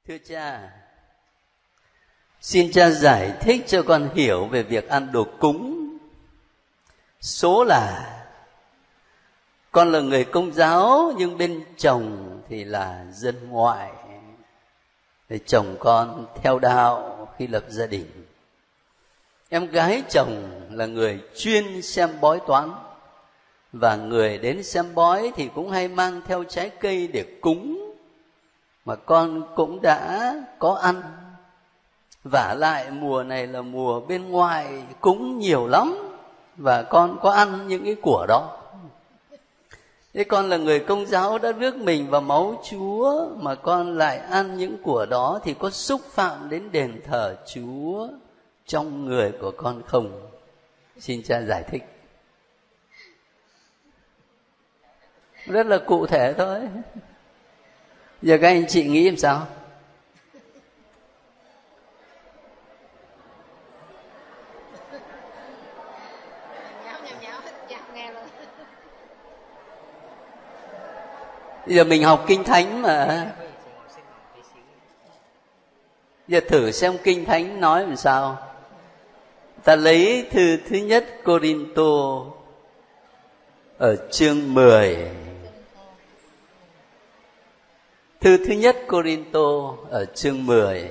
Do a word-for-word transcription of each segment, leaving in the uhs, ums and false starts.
Thưa cha, xin cha giải thích cho con hiểu về việc ăn đồ cúng. Số là con là người Công giáo nhưng bên chồng thì là dân ngoại. Để chồng con theo đạo khi lập gia đình. Em gái chồng là người chuyên xem bói toán. Và người đến xem bói thì cũng hay mang theo trái cây để cúng. Mà con cũng đã có ăn. Vả lại mùa này là mùa bên ngoài cúng nhiều lắm. Và con có ăn những cái của đó. Thế con là người Công giáo đã rước mình vào máu Chúa. Mà con lại ăn những của đó thì có xúc phạm đến đền thờ Chúa trong người của con không? Xin cha giải thích. Rất là cụ thể thôi. Giờ các anh chị nghĩ làm sao? Bây giờ mình học Kinh Thánh mà. Giờ thử xem Kinh Thánh nói làm sao. Ta lấy thư thứ nhất Cô-rin-tô ở chương mười. Thư thứ nhất Cô-rin-tô ở chương mười.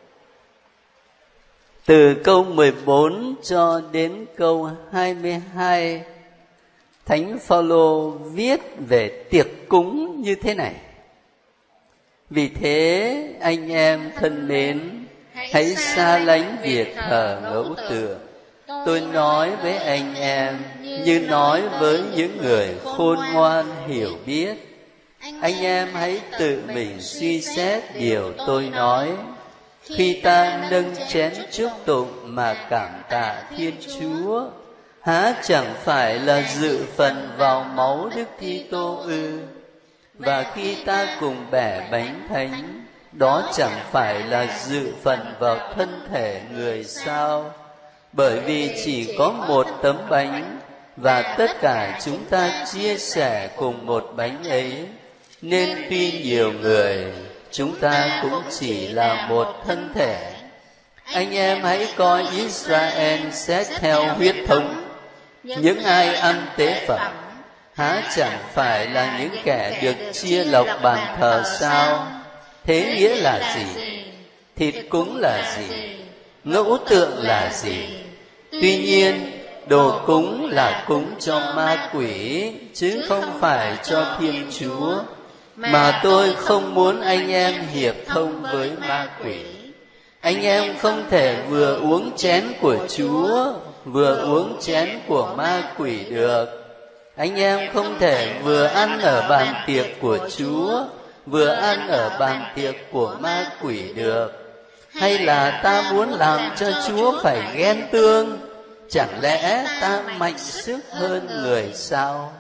Từ câu mười bốn cho đến câu hai mươi hai, Thánh Phaolô viết về tiệc cúng như thế này. Vì thế anh em thân mến, hãy xa lánh việc thờ ngẫu tượng. Tôi nói với anh em như nói với những người khôn ngoan hiểu biết. Anh em hãy tự mình suy xét điều tôi nói. Khi ta nâng chén chúc tụng mà cảm tạ Thiên Chúa, há chẳng phải là dự phần vào máu Đức Kitô ư? Và khi ta cùng bẻ bánh thánh, đó chẳng phải là dự phần vào thân thể người sao? Bởi vì chỉ có một tấm bánh, và tất cả chúng ta chia sẻ cùng một bánh ấy, nên tuy nhiều người, chúng ta cũng chỉ là một thân thể. Anh em hãy coi Israel xét theo huyết thống. Những ai ăn tế phẩm, há chẳng phải là những kẻ được chia lộc bàn thờ sao? Thế nghĩa là gì? Thịt cúng là gì? Ngẫu tượng là gì? Tuy nhiên, đồ cúng là cúng cho ma quỷ, chứ không phải cho Thiên Chúa. Mà tôi không muốn anh em hiệp thông với ma quỷ. Anh em không thể vừa uống chén của Chúa, vừa uống chén của ma quỷ được. Anh em không thể vừa ăn ở bàn tiệc của Chúa, vừa ăn ở bàn tiệc của ma quỷ được. Hay là ta muốn làm cho Chúa phải ghen tương? Chẳng lẽ ta mạnh sức hơn người sao?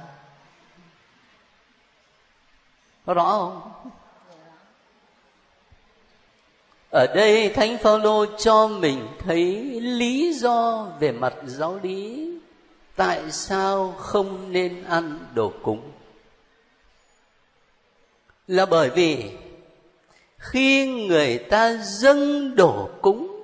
Có rõ không? Ở đây Thánh Phaolô cho mình thấy lý do về mặt giáo lý tại sao không nên ăn đồ cúng. Là bởi vì khi người ta dâng đồ cúng,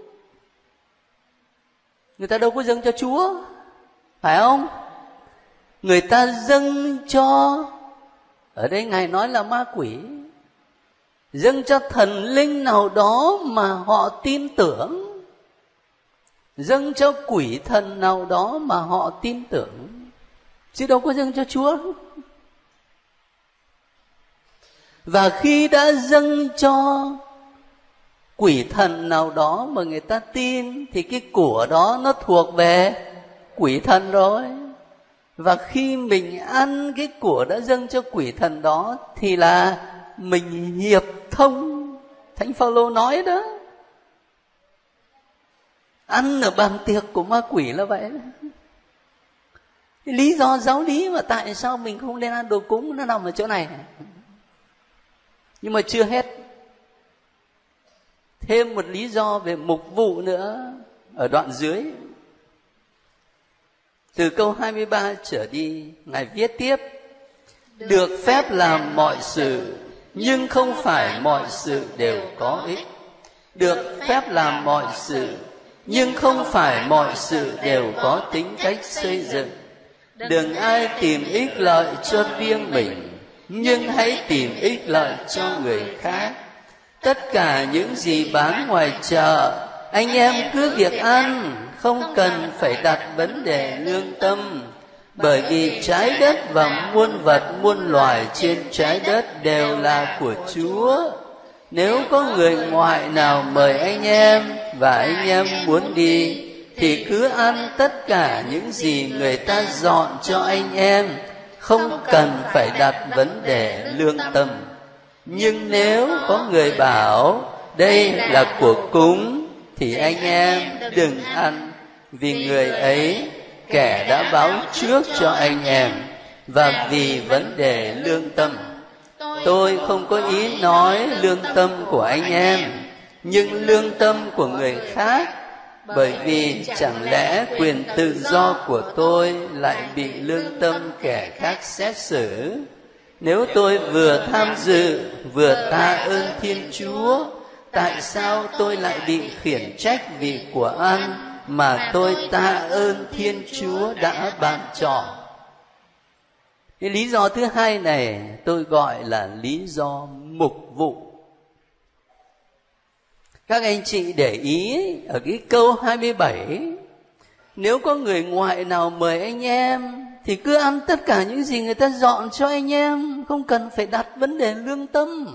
người ta đâu có dâng cho Chúa, phải không? Người ta dâng cho, ở đây Ngài nói là ma quỷ, dâng cho thần linh nào đó mà họ tin tưởng, dâng cho quỷ thần nào đó mà họ tin tưởng, chứ đâu có dâng cho Chúa. Và khi đã dâng cho quỷ thần nào đó mà người ta tin, thì cái của đó nó thuộc về quỷ thần rồi. Và khi mình ăn cái của đã dâng cho quỷ thần đó thì là mình hiệp thông. Thánh Phaolô nói đó, ăn ở bàn tiệc của ma quỷ là vậy. Lý do giáo lý mà tại sao mình không nên ăn đồ cúng nó nằm ở chỗ này. Nhưng mà chưa hết, thêm một lý do về mục vụ nữa ở đoạn dưới. Từ câu hai mươi ba trở đi, Ngài viết tiếp: được phép làm mọi sự nhưng không phải mọi sự đều có ích. Được phép làm mọi sự, nhưng không phải mọi sự đều có tính cách xây dựng. Đừng ai tìm ích lợi cho riêng mình, nhưng hãy tìm ích lợi cho người khác. Tất cả những gì bán ngoài chợ, anh em cứ việc ăn, không cần phải đặt vấn đề lương tâm. Bởi vì trái đất và muôn vật muôn loài trên trái đất đều là của Chúa. Nếu có người ngoại nào mời anh em và anh em muốn đi, thì cứ ăn tất cả những gì người ta dọn cho anh em, không cần phải đặt vấn đề lương tâm. Nhưng nếu có người bảo đây là của cúng, thì anh em đừng ăn, vì người ấy kẻ đã báo trước cho anh em, và vì vấn đề lương tâm. Tôi không có ý nói lương tâm của anh em, nhưng lương tâm của người khác, bởi vì chẳng lẽ quyền tự do của tôi lại bị lương tâm kẻ khác xét xử? Nếu tôi vừa tham dự vừa tạ ơn Thiên Chúa, tại sao tôi lại bị khiển trách vì của ăn mà tôi tạ ơn Thiên Chúa đã ban cho? Cái lý do thứ hai này tôi gọi là lý do mục vụ. Các anh chị để ý ở cái câu hai mươi bảy, nếu có người ngoại nào mời anh em thì cứ ăn tất cả những gì người ta dọn cho anh em, không cần phải đặt vấn đề lương tâm.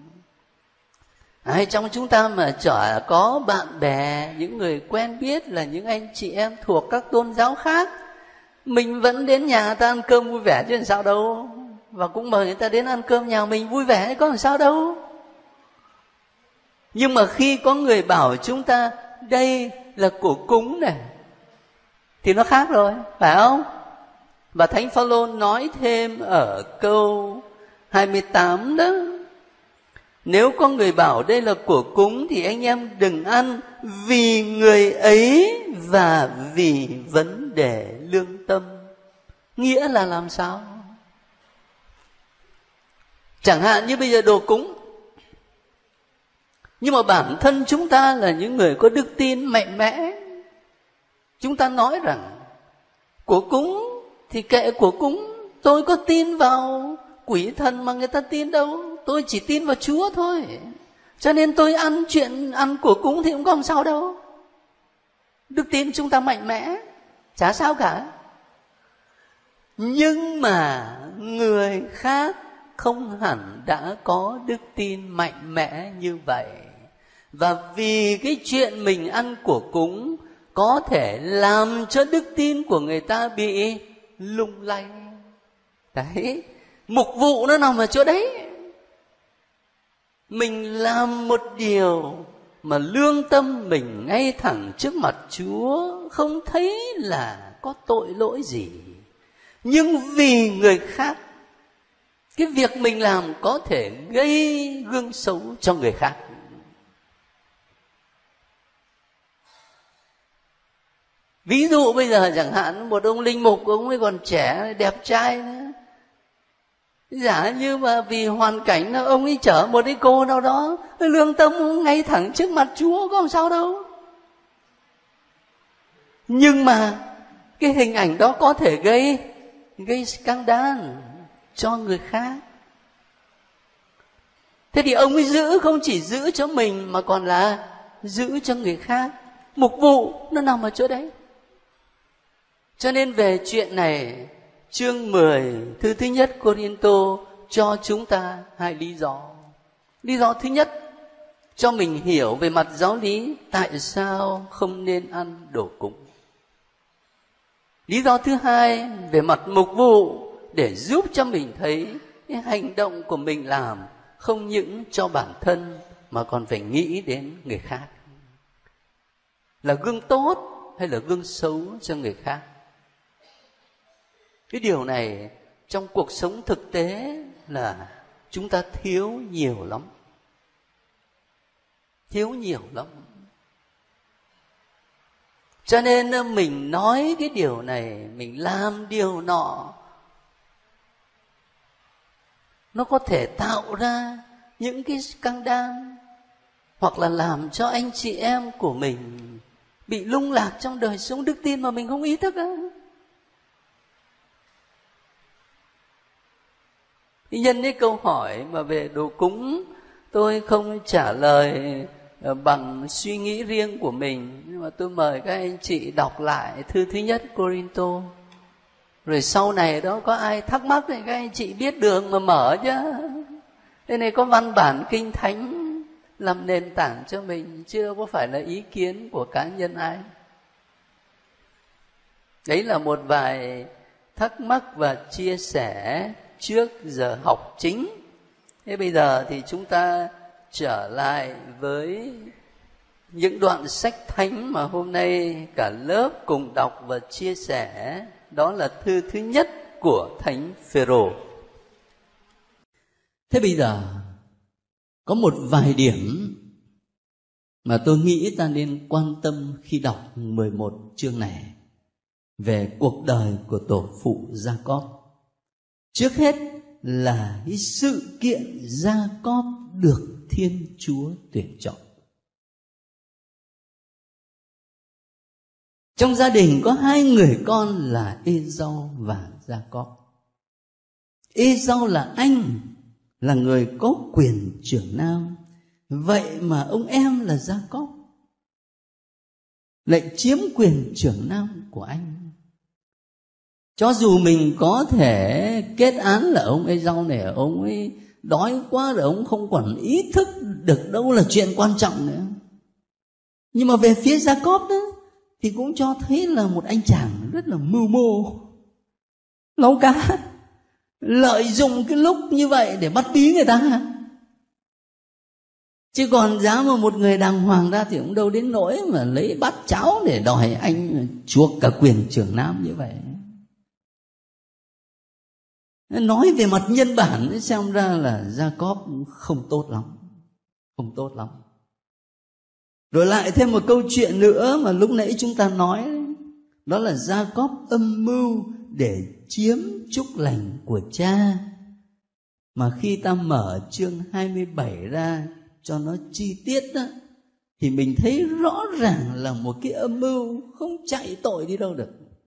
Ai trong chúng ta mà chả có bạn bè, những người quen biết là những anh chị em thuộc các tôn giáo khác, mình vẫn đến nhà người ta ăn cơm vui vẻ chứ làm sao đâu. Và cũng mời người ta đến ăn cơm nhà mình vui vẻ có làm sao đâu. Nhưng mà khi có người bảo chúng ta đây là của cúng này, thì nó khác rồi, phải không? Và Thánh Phaolô nói thêm ở câu hai mươi tám đó, nếu có người bảo đây là của cúng thì anh em đừng ăn, vì người ấy và vì vấn đề lương tâm. Nghĩa là làm sao? Chẳng hạn như bây giờ đồ cúng, nhưng mà bản thân chúng ta là những người có đức tin mạnh mẽ, chúng ta nói rằng của cúng thì kệ của cúng, tôi có tin vào quỷ thần mà người ta tin đâu, tôi chỉ tin vào Chúa thôi, cho nên tôi ăn chuyện ăn của cúng thì cũng không sao đâu. Đức tin chúng ta mạnh mẽ, chả sao cả. Nhưng mà người khác không hẳn đã có đức tin mạnh mẽ như vậy. Và vì cái chuyện mình ăn của cúng có thể làm cho đức tin của người ta bị lung lay. Đấy, mục vụ nó nằm ở chỗ đấy. Mình làm một điều mà lương tâm mình ngay thẳng trước mặt Chúa không thấy là có tội lỗi gì, nhưng vì người khác, cái việc mình làm có thể gây gương xấu cho người khác. Ví dụ bây giờ chẳng hạn một ông linh mục, ông ấy còn trẻ đẹp trai nữa, giả như mà vì hoàn cảnh ông ấy chở một cái cô nào đó, lương tâm ngay thẳng trước mặt Chúa có làm sao đâu. Nhưng mà cái hình ảnh đó có thể gây gây scandal cho người khác. Thế thì ông ấy giữ không chỉ giữ cho mình mà còn là giữ cho người khác. Mục vụ nó nằm ở chỗ đấy. Cho nên về chuyện này, chương mười thư thứ nhất Cô-rin-tô cho chúng ta hai lý do. Lý do thứ nhất, cho mình hiểu về mặt giáo lý tại sao không nên ăn đồ cúng. Lý do thứ hai, về mặt mục vụ, để giúp cho mình thấy cái hành động của mình làm không những cho bản thân mà còn phải nghĩ đến người khác. Là gương tốt hay là gương xấu cho người khác. Cái điều này trong cuộc sống thực tế là chúng ta thiếu nhiều lắm. Thiếu nhiều lắm. Cho nên mình nói cái điều này, mình làm điều nọ, nó có thể tạo ra những cái scandal, hoặc là làm cho anh chị em của mình bị lung lạc trong đời sống đức tin mà mình không ý thức á. Nhân cái câu hỏi mà về đồ cúng, tôi không trả lời bằng suy nghĩ riêng của mình, nhưng mà tôi mời các anh chị đọc lại thư thứ nhất Cô-rin-tô. Rồi sau này đó có ai thắc mắc thì các anh chị biết đường mà mở chứ. Thế này có văn bản Kinh Thánh làm nền tảng cho mình, chứ đâu có phải là ý kiến của cá nhân ai. Đấy là một vài thắc mắc và chia sẻ trước giờ học chính. Thế bây giờ thì chúng ta trở lại với những đoạn sách thánh mà hôm nay cả lớp cùng đọc và chia sẻ. Đó là thư thứ nhất của Thánh Phêrô. Thế bây giờ có một vài điểm mà tôi nghĩ ta nên quan tâm khi đọc mười một chương này về cuộc đời của tổ phụ Gia-cốp. Trước hết là cái sự kiện Gia-cốp được Thiên Chúa tuyển chọn. Trong gia đình có hai người con là Ê-rau và Gia-cốp. Ê-rau là anh, là người có quyền trưởng nam. Vậy mà ông em là Gia-cốp lại chiếm quyền trưởng nam của anh. Cho dù mình có thể kết án là ông Ê-rau này, ông ấy đói quá rồi ông không còn ý thức được đâu là chuyện quan trọng nữa. Nhưng mà về phía Gia-cốp đó thì cũng cho thấy là một anh chàng rất là mưu mô, nấu cá, lợi dụng cái lúc như vậy để bắt bí người ta. Chứ còn giá mà một người đàng hoàng ra thì cũng đâu đến nỗi mà lấy bát cháo để đòi anh chuộc cả quyền trưởng nam như vậy. Nói về mặt nhân bản xem ra là Gia-cốp không tốt lắm, không tốt lắm. Rồi lại thêm một câu chuyện nữa mà lúc nãy chúng ta nói, đó là Gia-cốp âm mưu để chiếm chúc lành của cha. Mà khi ta mở chương hai mươi bảy ra cho nó chi tiết đó, thì mình thấy rõ ràng là một cái âm mưu không chạy tội đi đâu được.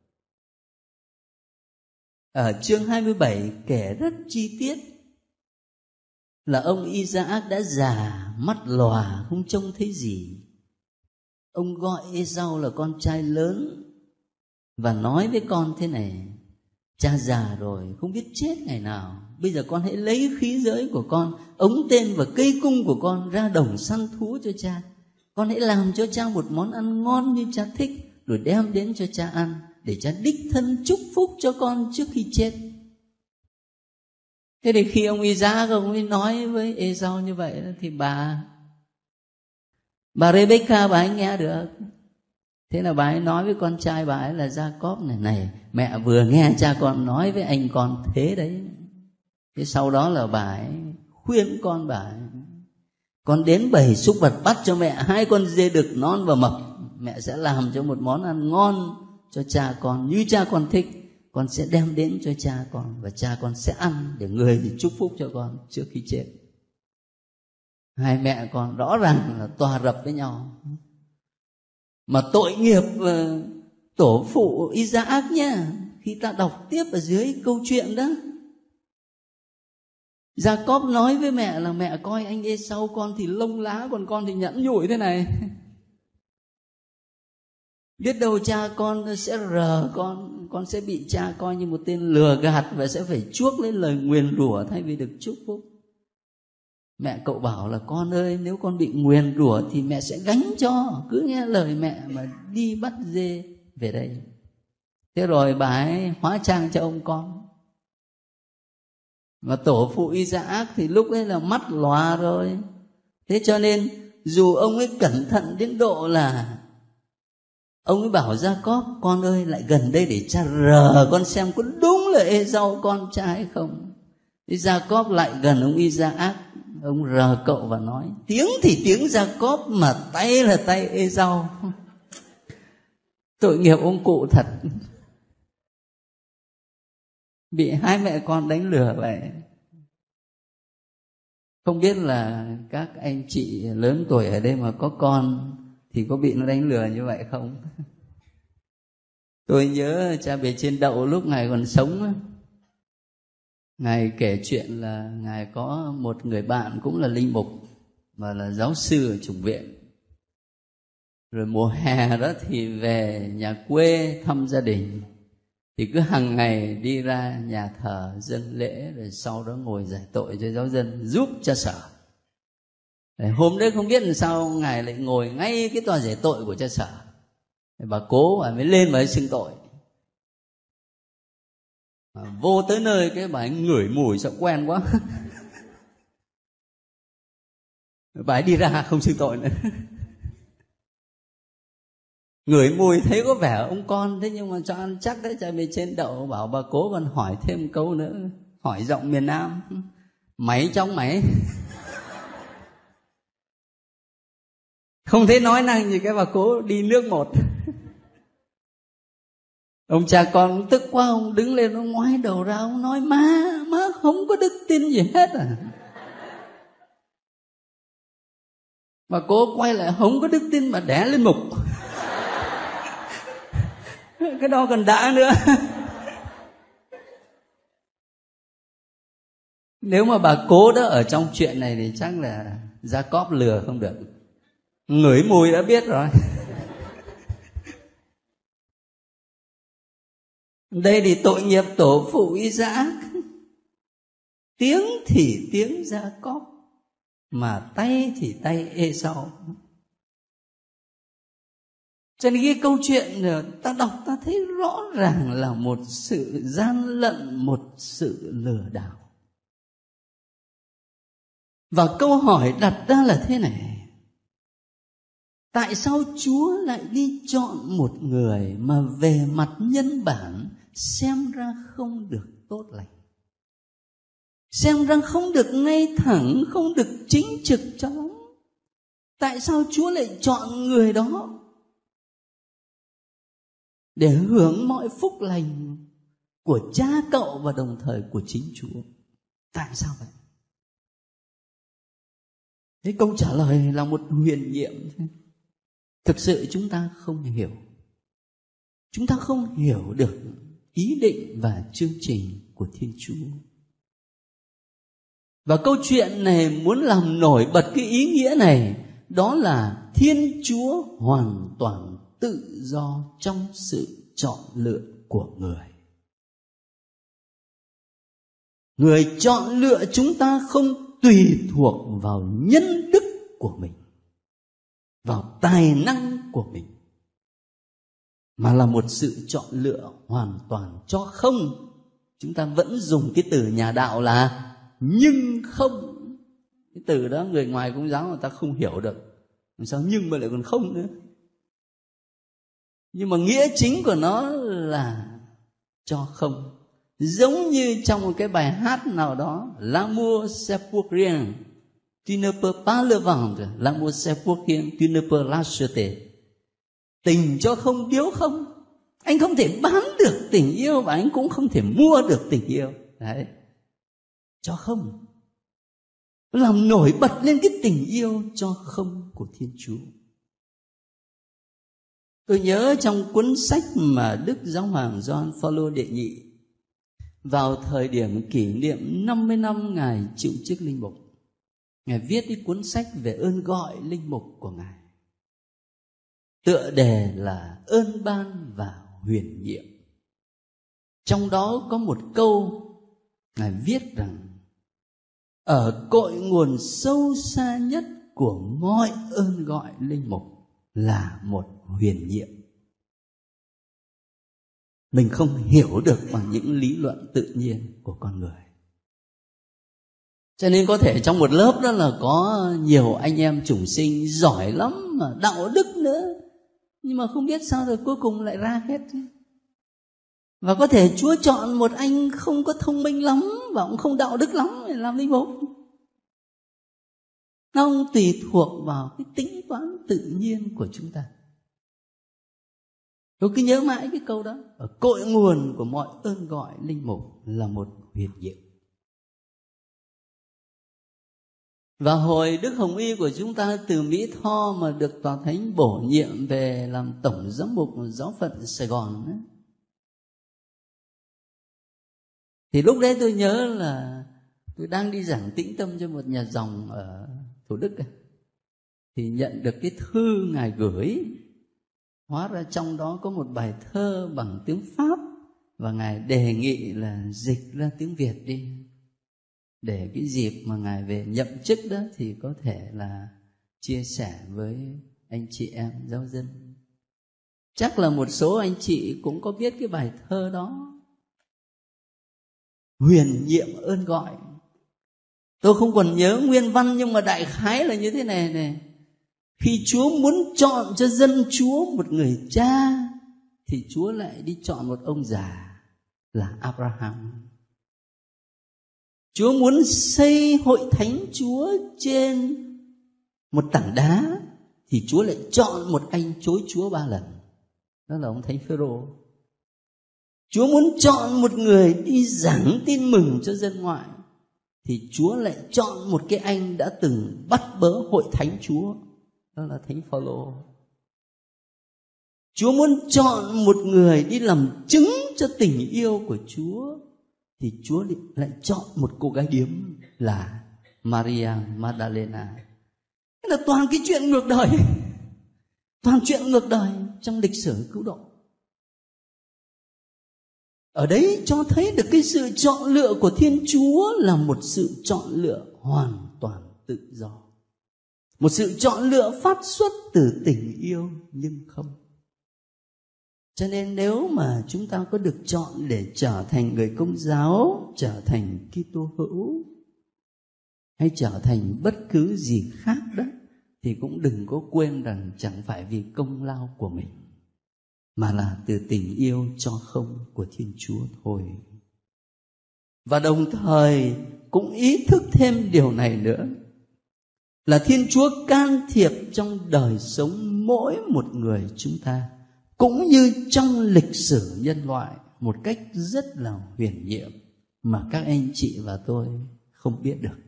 Ở chương hai mươi bảy kể rất chi tiết là ông Isaac đã già, mắt lòa, không trông thấy gì. Ông gọi Ê-rau là con trai lớn và nói với con thế này: cha già rồi, không biết chết ngày nào. Bây giờ con hãy lấy khí giới của con, ống tên và cây cung của con ra đồng săn thú cho cha. Con hãy làm cho cha một món ăn ngon như cha thích, rồi đem đến cho cha ăn, để cha đích thân chúc phúc cho con trước khi chết. Thế thì khi ông Isaac ông ấy nói với Ê-rau như vậy thì bà bà Rebecca bà ấy nghe được. Thế là bà ấy nói với con trai bà ấy là Gia-cốp này: này, mẹ vừa nghe cha con nói với anh con thế đấy. Thế sau đó là bà ấy khuyên con bà ấy: con đến bầy súc vật bắt cho mẹ hai con dê đực non và mập, mẹ sẽ làm cho một món ăn ngon cho cha con như cha con thích. Con sẽ đem đến cho cha con và cha con sẽ ăn để người thì chúc phúc cho con trước khi chết. Hai mẹ con rõ ràng là tòa rập với nhau. Mà tội nghiệp uh, tổ phụ Isaac nhá, khi ta đọc tiếp ở dưới câu chuyện đó, Gia-cốp nói với mẹ là: mẹ coi anh Ê-sau con thì lông lá, còn con thì nhẵn nhụi thế này. Biết đâu cha con sẽ rờ con, con sẽ bị cha coi như một tên lừa gạt và sẽ phải chuốc lấy lời nguyền rủa thay vì được chúc phúc. Mẹ cậu bảo là: con ơi, nếu con bị nguyền rủa thì mẹ sẽ gánh cho, cứ nghe lời mẹ mà đi bắt dê về đây. Thế rồi bà ấy hóa trang cho ông con. Mà tổ phụ Isaac thì lúc ấy là mắt lòa rồi. Thế cho nên dù ông ấy cẩn thận đến độ là ông ấy bảo Gia-cốp: con ơi, lại gần đây để cha rờ con xem có đúng là Ê-rau con cha hay không. Thế Gia-cốp lại gần ông Isaac, ông rờ cậu và nói: tiếng thì tiếng Gia-cốp mà tay là tay Ê-rau. Tội nghiệp ông cụ thật, bị hai mẹ con đánh lừa vậy. Không biết là các anh chị lớn tuổi ở đây mà có con thì có bị nó đánh lừa như vậy không? Tôi nhớ cha bề trên Đậu lúc Ngài còn sống, Ngài kể chuyện là Ngài có một người bạn cũng là linh mục mà là giáo sư ở chủng viện. Rồi mùa hè đó thì về nhà quê thăm gia đình, thì cứ hàng ngày đi ra nhà thờ dâng lễ, rồi sau đó ngồi giải tội cho giáo dân giúp cha Sở. Để hôm đấy không biết làm sao Ngài lại ngồi ngay cái tòa giải tội của cha Sở. Để bà cố bà mới lên mà xưng tội. Mà vô tới nơi cái bà ấy ngửi mùi sợ quen quá. Bà ấy đi ra không xưng tội nữa. Ngửi mùi thấy có vẻ ông con, thế nhưng mà cho ăn chắc đấy. Cha bề trên Đậu bảo bà cố còn hỏi thêm câu nữa, hỏi giọng miền Nam: mày trong mày. Không thấy nói năng gì cái bà cố đi nước một. Ông cha con cũng tức quá, ông đứng lên ông ngoái đầu ra, ông nói: má, má không có đức tin gì hết à. Bà cố quay lại: không có đức tin mà đẻ lên mục. Cái đó còn đã nữa. Nếu mà bà cố đó ở trong chuyện này thì chắc là Gia Cóp lừa không được. Ngửi mùi đã biết rồi. Đây thì tội nghiệp tổ phụ Isaac. Tiếng thì tiếng Gia Cóp, mà tay thì tay Ê-sau. Cho nên cái câu chuyện ta đọc ta thấy rõ ràng là một sự gian lận, một sự lừa đảo. Và câu hỏi đặt ra là thế này: tại sao Chúa lại đi chọn một người mà về mặt nhân bản xem ra không được tốt lành, xem ra không được ngay thẳng, không được chính trực cho lắm? Tại sao Chúa lại chọn người đó để hưởng mọi phúc lành của cha cậu và đồng thời của chính Chúa? Tại sao vậy? Thế câu trả lời là một huyền nhiệm. Thực sự chúng ta không hiểu. Chúng ta không hiểu được ý định và chương trình của Thiên Chúa. Và câu chuyện này muốn làm nổi bật cái ý nghĩa này, đó là Thiên Chúa hoàn toàn tự do trong sự chọn lựa của người. Người chọn lựa chúng ta không tùy thuộc vào nhân đức của mình, vào tài năng của mình, mà là một sự chọn lựa hoàn toàn cho không. Chúng ta vẫn dùng cái từ nhà đạo là nhưng không. Cái từ đó người ngoài Công giáo người ta không hiểu được. Làm sao nhưng mà lại còn không nữa? Nhưng mà nghĩa chính của nó là cho không. Giống như trong một cái bài hát nào đó: L'amour c'est pour rien, tu ne peux pas le vendre. L'amour c'est pour rien, tu ne peux l'acheter. Tình cho không, biếu không. Anh không thể bán được tình yêu, và anh cũng không thể mua được tình yêu. Đấy, cho không. Làm nổi bật lên cái tình yêu cho không của Thiên Chúa. Tôi nhớ trong cuốn sách mà Đức Giáo hoàng Gioan Phaolô đệ nhị, vào thời điểm kỷ niệm năm mươi năm Ngài chịu chức linh mục, Ngài viết cái cuốn sách về ơn gọi linh mục của Ngài. Tựa đề là Ơn ban và huyền nhiệm. Trong đó có một câu Ngài viết rằng: ở cội nguồn sâu xa nhất của mọi ơn gọi linh mục là một huyền nhiệm. Mình không hiểu được bằng những lý luận tự nhiên của con người. Cho nên có thể trong một lớp đó là có nhiều anh em chủng sinh giỏi lắm, mà đạo đức nữa, nhưng mà không biết sao rồi cuối cùng lại ra hết. Và có thể Chúa chọn một anh không có thông minh lắm và cũng không đạo đức lắm để làm linh mục. Nó không tùy thuộc vào cái tính toán tự nhiên của chúng ta. Tôi cứ nhớ mãi cái câu đó: ở cội nguồn của mọi ơn gọi linh mục là một huyền nhiệm. Và hồi Đức Hồng Y của chúng ta từ Mỹ Tho mà được Tòa Thánh bổ nhiệm về làm Tổng Giám mục Giáo phận Sài Gòn ấy, thì lúc đấy tôi nhớ là tôi đang đi giảng tĩnh tâm cho một nhà dòng ở Thủ Đức ấy, thì nhận được cái thư Ngài gửi. Hóa ra trong đó có một bài thơ bằng tiếng Pháp, và Ngài đề nghị là dịch ra tiếng Việt đi, để cái dịp mà Ngài về nhậm chức đó thì có thể là chia sẻ với anh chị em giáo dân. Chắc là một số anh chị cũng có biết cái bài thơ đó, Huyền nhiệm ơn gọi. Tôi không còn nhớ nguyên văn, nhưng mà đại khái là như thế này này. Khi Chúa muốn chọn cho dân Chúa một người cha, thì Chúa lại đi chọn một ông già là Abraham. Chúa muốn xây hội thánh Chúa trên một tảng đá, thì Chúa lại chọn một anh chối Chúa ba lần, đó là ông Thánh Phêrô. Chúa muốn chọn một người đi giảng tin mừng cho dân ngoại, thì Chúa lại chọn một cái anh đã từng bắt bớ hội thánh Chúa, đó là Thánh Phaolô. Chúa muốn chọn một người đi làm chứng cho tình yêu của Chúa, thì Chúa lại chọn một cô gái điếm là Maria Magdalena. Thế là toàn cái chuyện ngược đời, toàn chuyện ngược đời trong lịch sử cứu độ. Ở đấy cho thấy được cái sự chọn lựa của Thiên Chúa là một sự chọn lựa hoàn toàn tự do, một sự chọn lựa phát xuất từ tình yêu nhưng không. Cho nên nếu mà chúng ta có được chọn để trở thành người Công giáo, trở thành Kitô hữu, hay trở thành bất cứ gì khác đó, thì cũng đừng có quên rằng chẳng phải vì công lao của mình, mà là từ tình yêu cho không của Thiên Chúa thôi. Và đồng thời cũng ý thức thêm điều này nữa, là Thiên Chúa can thiệp trong đời sống mỗi một người chúng ta, cũng như trong lịch sử nhân loại, một cách rất là huyền nhiệm mà các anh chị và tôi không biết được.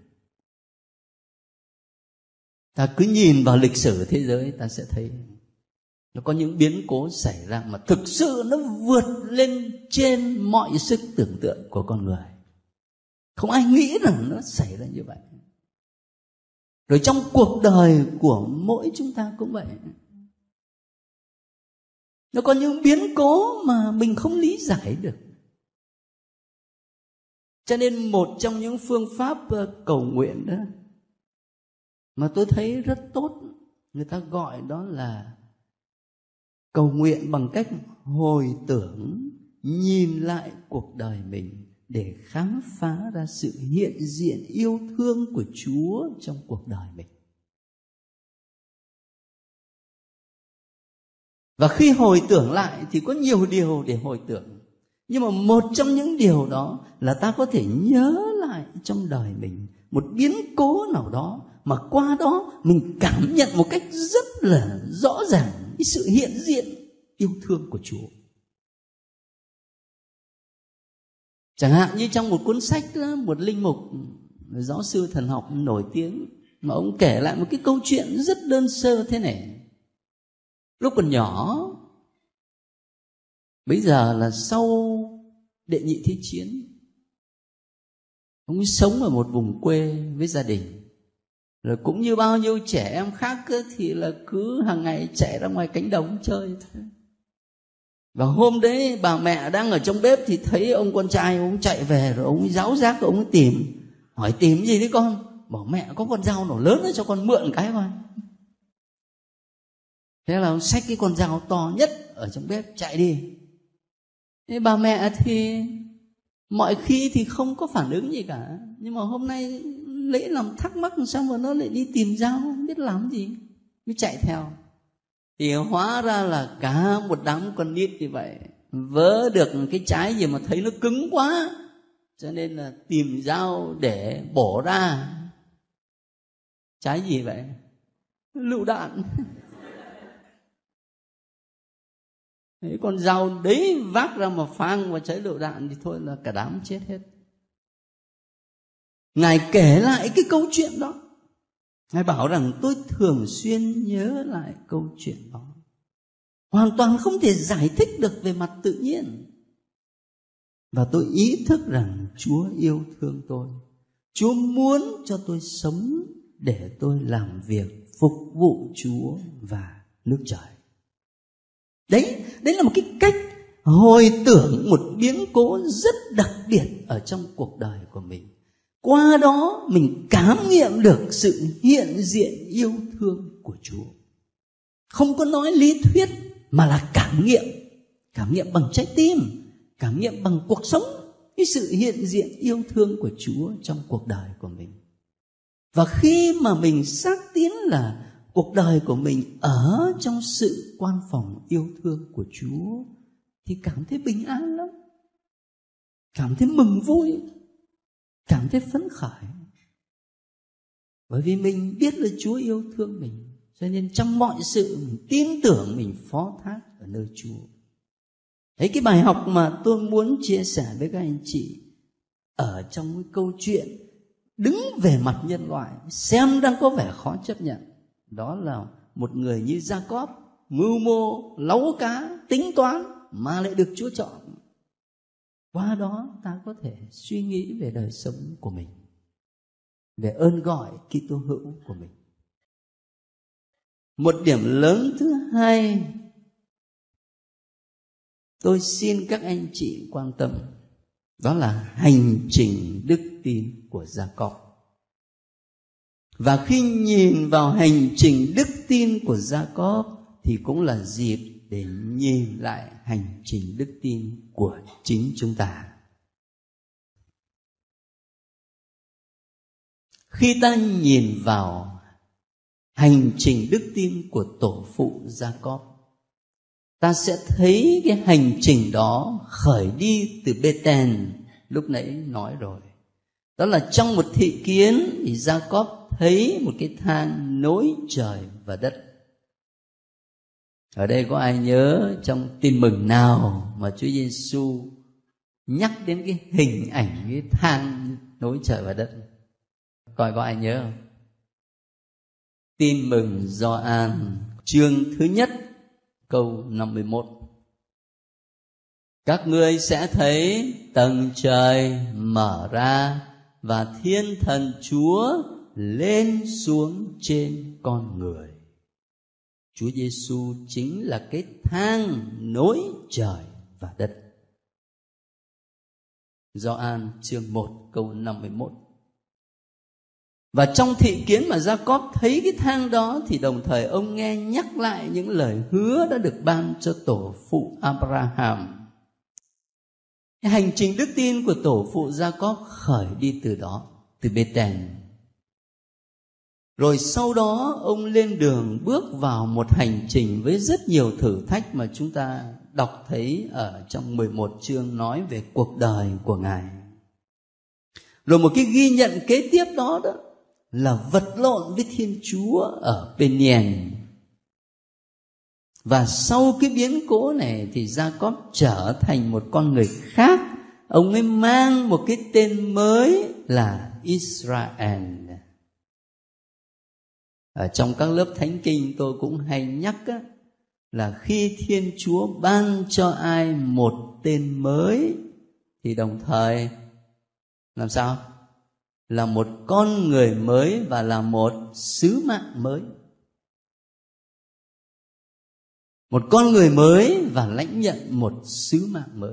Ta cứ nhìn vào lịch sử thế giới, ta sẽ thấy nó có những biến cố xảy ra mà thực sự nó vượt lên trên mọi sức tưởng tượng của con người. Không ai nghĩ rằng nó xảy ra như vậy. Rồi trong cuộc đời của mỗi chúng ta cũng vậy. Nó có những biến cố mà mình không lý giải được. Cho nên một trong những phương pháp cầu nguyện đó mà tôi thấy rất tốt, người ta gọi đó là cầu nguyện bằng cách hồi tưởng, nhìn lại cuộc đời mình để khám phá ra sự hiện diện yêu thương của Chúa trong cuộc đời mình. Và khi hồi tưởng lại thì có nhiều điều để hồi tưởng, nhưng mà một trong những điều đó là ta có thể nhớ lại trong đời mình một biến cố nào đó, mà qua đó mình cảm nhận một cách rất là rõ ràng cái sự hiện diện yêu thương của Chúa. Chẳng hạn như trong một cuốn sách đó, một linh mục giáo sư thần học nổi tiếng, mà ông kể lại một cái câu chuyện rất đơn sơ thế này. Lúc còn nhỏ, bây giờ là sau đệ nhị thế chiến, ông sống ở một vùng quê với gia đình. Rồi cũng như bao nhiêu trẻ em khác thì là cứ hàng ngày chạy ra ngoài cánh đồng chơi. Và hôm đấy bà mẹ đang ở trong bếp thì thấy ông con trai ông chạy về, rồi ông giáo giác ông ấy tìm. Hỏi tìm gì đấy con? Bảo mẹ có con dao nổ lớn cho con mượn cái coi. Thế là ông xách cái con dao to nhất ở trong bếp chạy đi. Thế bà mẹ thì mọi khi thì không có phản ứng gì cả, nhưng mà hôm nay lấy làm thắc mắc sao mà nó lại đi tìm dao, không biết làm gì, mới chạy theo. Thì hóa ra là cả một đám con nít như vậy, vớ được cái trái gì mà thấy nó cứng quá, cho nên là tìm dao để bổ ra. Trái gì vậy? Lựu đạn. Thế con dao đấy vác ra mà phang vào trái lựu đạn thì thôi là cả đám chết hết. Ngài kể lại cái câu chuyện đó Ngài bảo rằng tôi thường xuyên nhớ lại câu chuyện đó. Hoàn toàn không thể giải thích được về mặt tự nhiên. Và tôi ý thức rằng Chúa yêu thương tôi. Chúa muốn cho tôi sống để tôi làm việc phục vụ Chúa và nước trời. Đấy, đấy là một cái cách hồi tưởng một biến cố rất đặc biệt ở trong cuộc đời của mình. Qua đó mình cảm nghiệm được sự hiện diện yêu thương của Chúa. Không có nói lý thuyết mà là cảm nghiệm. Cảm nghiệm bằng trái tim, cảm nghiệm bằng cuộc sống, cái sự hiện diện yêu thương của Chúa trong cuộc đời của mình. Và khi mà mình xác tín là cuộc đời của mình ở trong sự quan phòng yêu thương của Chúa thì cảm thấy bình an lắm, cảm thấy mừng vui, cảm thấy phấn khởi. Bởi vì mình biết là Chúa yêu thương mình, cho nên trong mọi sự mình tin tưởng, mình phó thác ở nơi Chúa. Đấy, cái bài học mà tôi muốn chia sẻ với các anh chị ở trong cái câu chuyện đứng về mặt nhân loại xem đang có vẻ khó chấp nhận, đó là một người như Gia-cốp, mưu mô, láu cá, tính toán mà lại được Chúa chọn. Qua đó ta có thể suy nghĩ về đời sống của mình, về ơn gọi Kitô hữu của mình. Một điểm lớn thứ hai tôi xin các anh chị quan tâm, đó là hành trình đức tin của Gia-cốp. Và khi nhìn vào hành trình đức tin của Gia-cốp thì cũng là dịp để nhìn lại hành trình đức tin của chính chúng ta. Khi ta nhìn vào hành trình đức tin của tổ phụ Gia-cốp, ta sẽ thấy cái hành trình đó khởi đi từ Bê-tên, lúc nãy nói rồi. Đó là trong một thị kiến thì Gia-cốp thấy một cái thang nối trời và đất. Ở đây có ai nhớ trong tin mừng nào mà Chúa Giêsu nhắc đến cái hình ảnh cái thang nối trời và đất? Coi có ai nhớ không? Tin mừng Gioan chương thứ nhất câu năm mươi mốt. Các ngươi sẽ thấy tầng trời mở ra và thiên thần Chúa lên xuống trên con người. Chúa Giêsu chính là cái thang nối trời và đất. Gioan chương một câu năm mươi mốt. Và trong thị kiến mà Gia-cốp thấy cái thang đó thì đồng thời ông nghe nhắc lại những lời hứa đã được ban cho tổ phụ Abraham. Cái hành trình đức tin của tổ phụ Gia-cốp khởi đi từ đó, từ Bê-tên. Rồi sau đó ông lên đường bước vào một hành trình với rất nhiều thử thách mà chúng ta đọc thấy ở trong mười một chương nói về cuộc đời của Ngài. Rồi một cái ghi nhận kế tiếp đó đó là vật lộn với Thiên Chúa ở Peniel. Và sau cái biến cố này thì Gia-cốp trở thành một con người khác. Ông ấy mang một cái tên mới là Israel. Ở trong các lớp thánh kinh tôi cũng hay nhắc á, là khi Thiên Chúa ban cho ai một tên mới thì đồng thời làm sao? Là một con người mới và là một sứ mạng mới. Một con người mới và lãnh nhận một sứ mạng mới.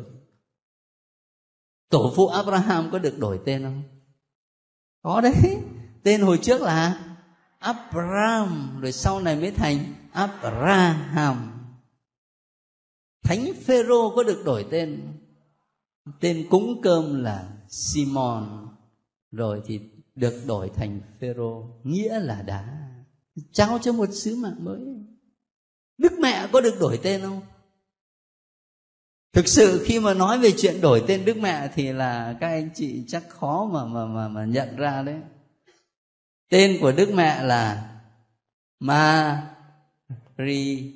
Tổ phụ Abraham có được đổi tên không? Có đấy. Tên hồi trước là Abraham, rồi sau này mới thành Abraham. Thánh Phêrô có được đổi tên. Tên cúng cơm là Simon, rồi thì được đổi thành Phêrô, nghĩa là đã trao cho một sứ mạng mới. Đức Mẹ có được đổi tên không? Thực sự khi mà nói về chuyện đổi tên Đức Mẹ thì là các anh chị chắc khó mà mà mà mà nhận ra đấy. Tên của Đức Mẹ là Maria.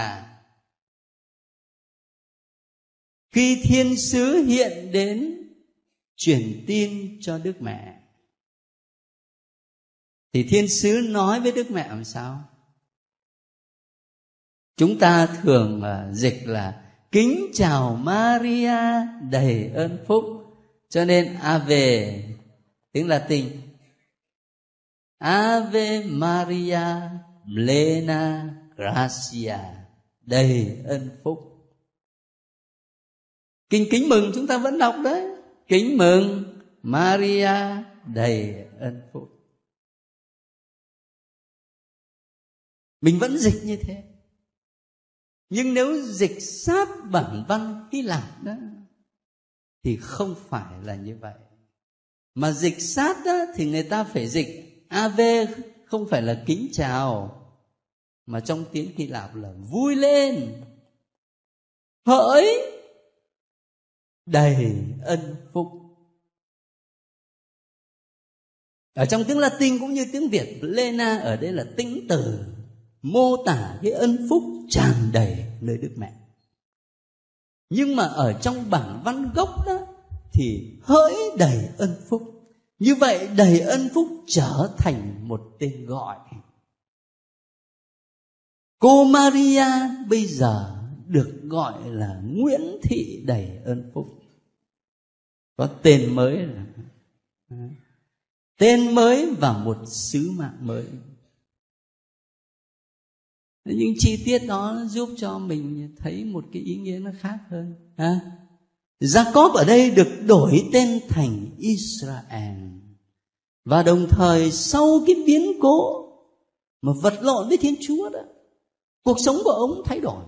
Khi thiên sứ hiện đến truyền tin cho Đức Mẹ, Thì thiên sứ nói với Đức Mẹ làm sao? Chúng ta thường uh, dịch là kính chào Maria đầy ơn phúc, cho nên Ave tiếng Latin Ave Maria plena gratia, đầy ơn phúc. Kinh kính mừng chúng ta vẫn đọc đấy, kính mừng Maria đầy ơn phúc. Mình vẫn dịch như thế. Nhưng nếu dịch sát bản văn Hy Lạp đó thì không phải là như vậy. Mà dịch sát đó thì người ta phải dịch Ave, không phải là kính chào, mà trong tiếng Hy Lạp là vui lên, hỡi đầy ân phúc. Ở trong tiếng Latin cũng như tiếng Việt, plena ở đây là tính từ mô tả cái ân phúc tràn đầy nơi Đức Mẹ. Nhưng mà ở trong bản văn gốc đó thì hỡi đầy ân phúc. Như vậy đầy ân phúc trở thành một tên gọi. Cô Maria bây giờ được gọi là Nguyễn Thị đầy ân phúc. Có tên mới là tên mới và một sứ mạng mới. Nhưng chi tiết đó giúp cho mình thấy một cái ý nghĩa nó khác hơn. À, Jacob ở đây được đổi tên thành Israel. Và đồng thời sau cái biến cố mà vật lộn với Thiên Chúa đó, cuộc sống của ông thay đổi.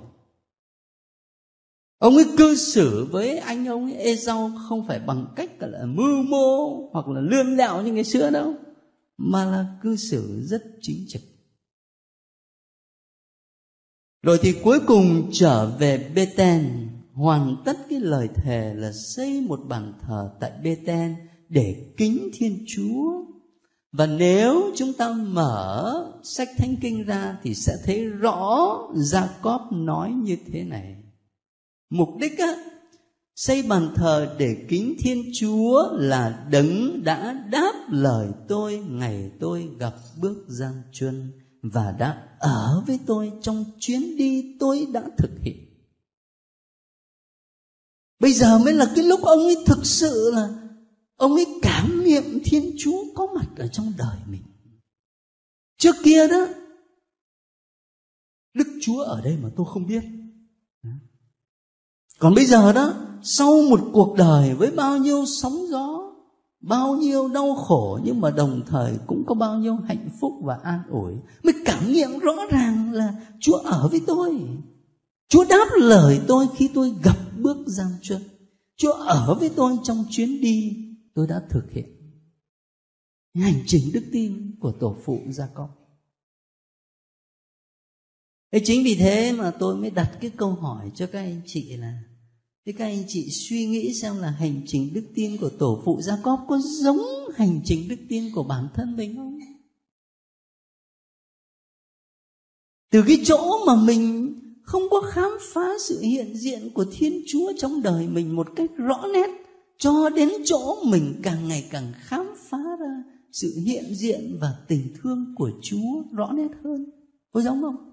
Ông ấy cư xử với anh ông ấy Ê-rau không phải bằng cách là mưu mô hoặc là lươn lẹo như ngày xưa đâu, mà là cư xử rất chính trực. Rồi thì cuối cùng trở về Bê-tên, hoàn tất cái lời thề là xây một bàn thờ tại Bê-tên để kính Thiên Chúa. Và nếu chúng ta mở sách Thánh Kinh ra thì sẽ thấy rõ Jacob nói như thế này. Mục đích á, xây bàn thờ để kính Thiên Chúa là đấng đã đáp lời tôi ngày tôi gặp bước gian truân và đã ở với tôi trong chuyến đi tôi đã thực hiện. Bây giờ mới là cái lúc ông ấy thực sự là ông ấy cảm nghiệm Thiên Chúa có mặt ở trong đời mình. Trước kia đó, Đức Chúa ở đây mà tôi không biết. Còn bây giờ đó, sau một cuộc đời với bao nhiêu sóng gió, bao nhiêu đau khổ, nhưng mà đồng thời cũng có bao nhiêu hạnh phúc và an ủi, mới cảm nghiệm rõ ràng là Chúa ở với tôi. Chúa đáp lời tôi khi tôi gặp bước gian truân. Chúa ở với tôi trong chuyến đi tôi đã thực hiện. Hành trình đức tin của tổ phụ Jacob. Thế chính vì thế mà tôi mới đặt cái câu hỏi cho các anh chị là, thế các anh chị suy nghĩ xem là hành trình đức tin của tổ phụ Jacob có giống hành trình đức tin của bản thân mình không? Từ cái chỗ mà mình không có khám phá sự hiện diện của Thiên Chúa trong đời mình một cách rõ nét, cho đến chỗ mình càng ngày càng khám phá ra sự hiện diện và tình thương của Chúa rõ nét hơn. Có giống không?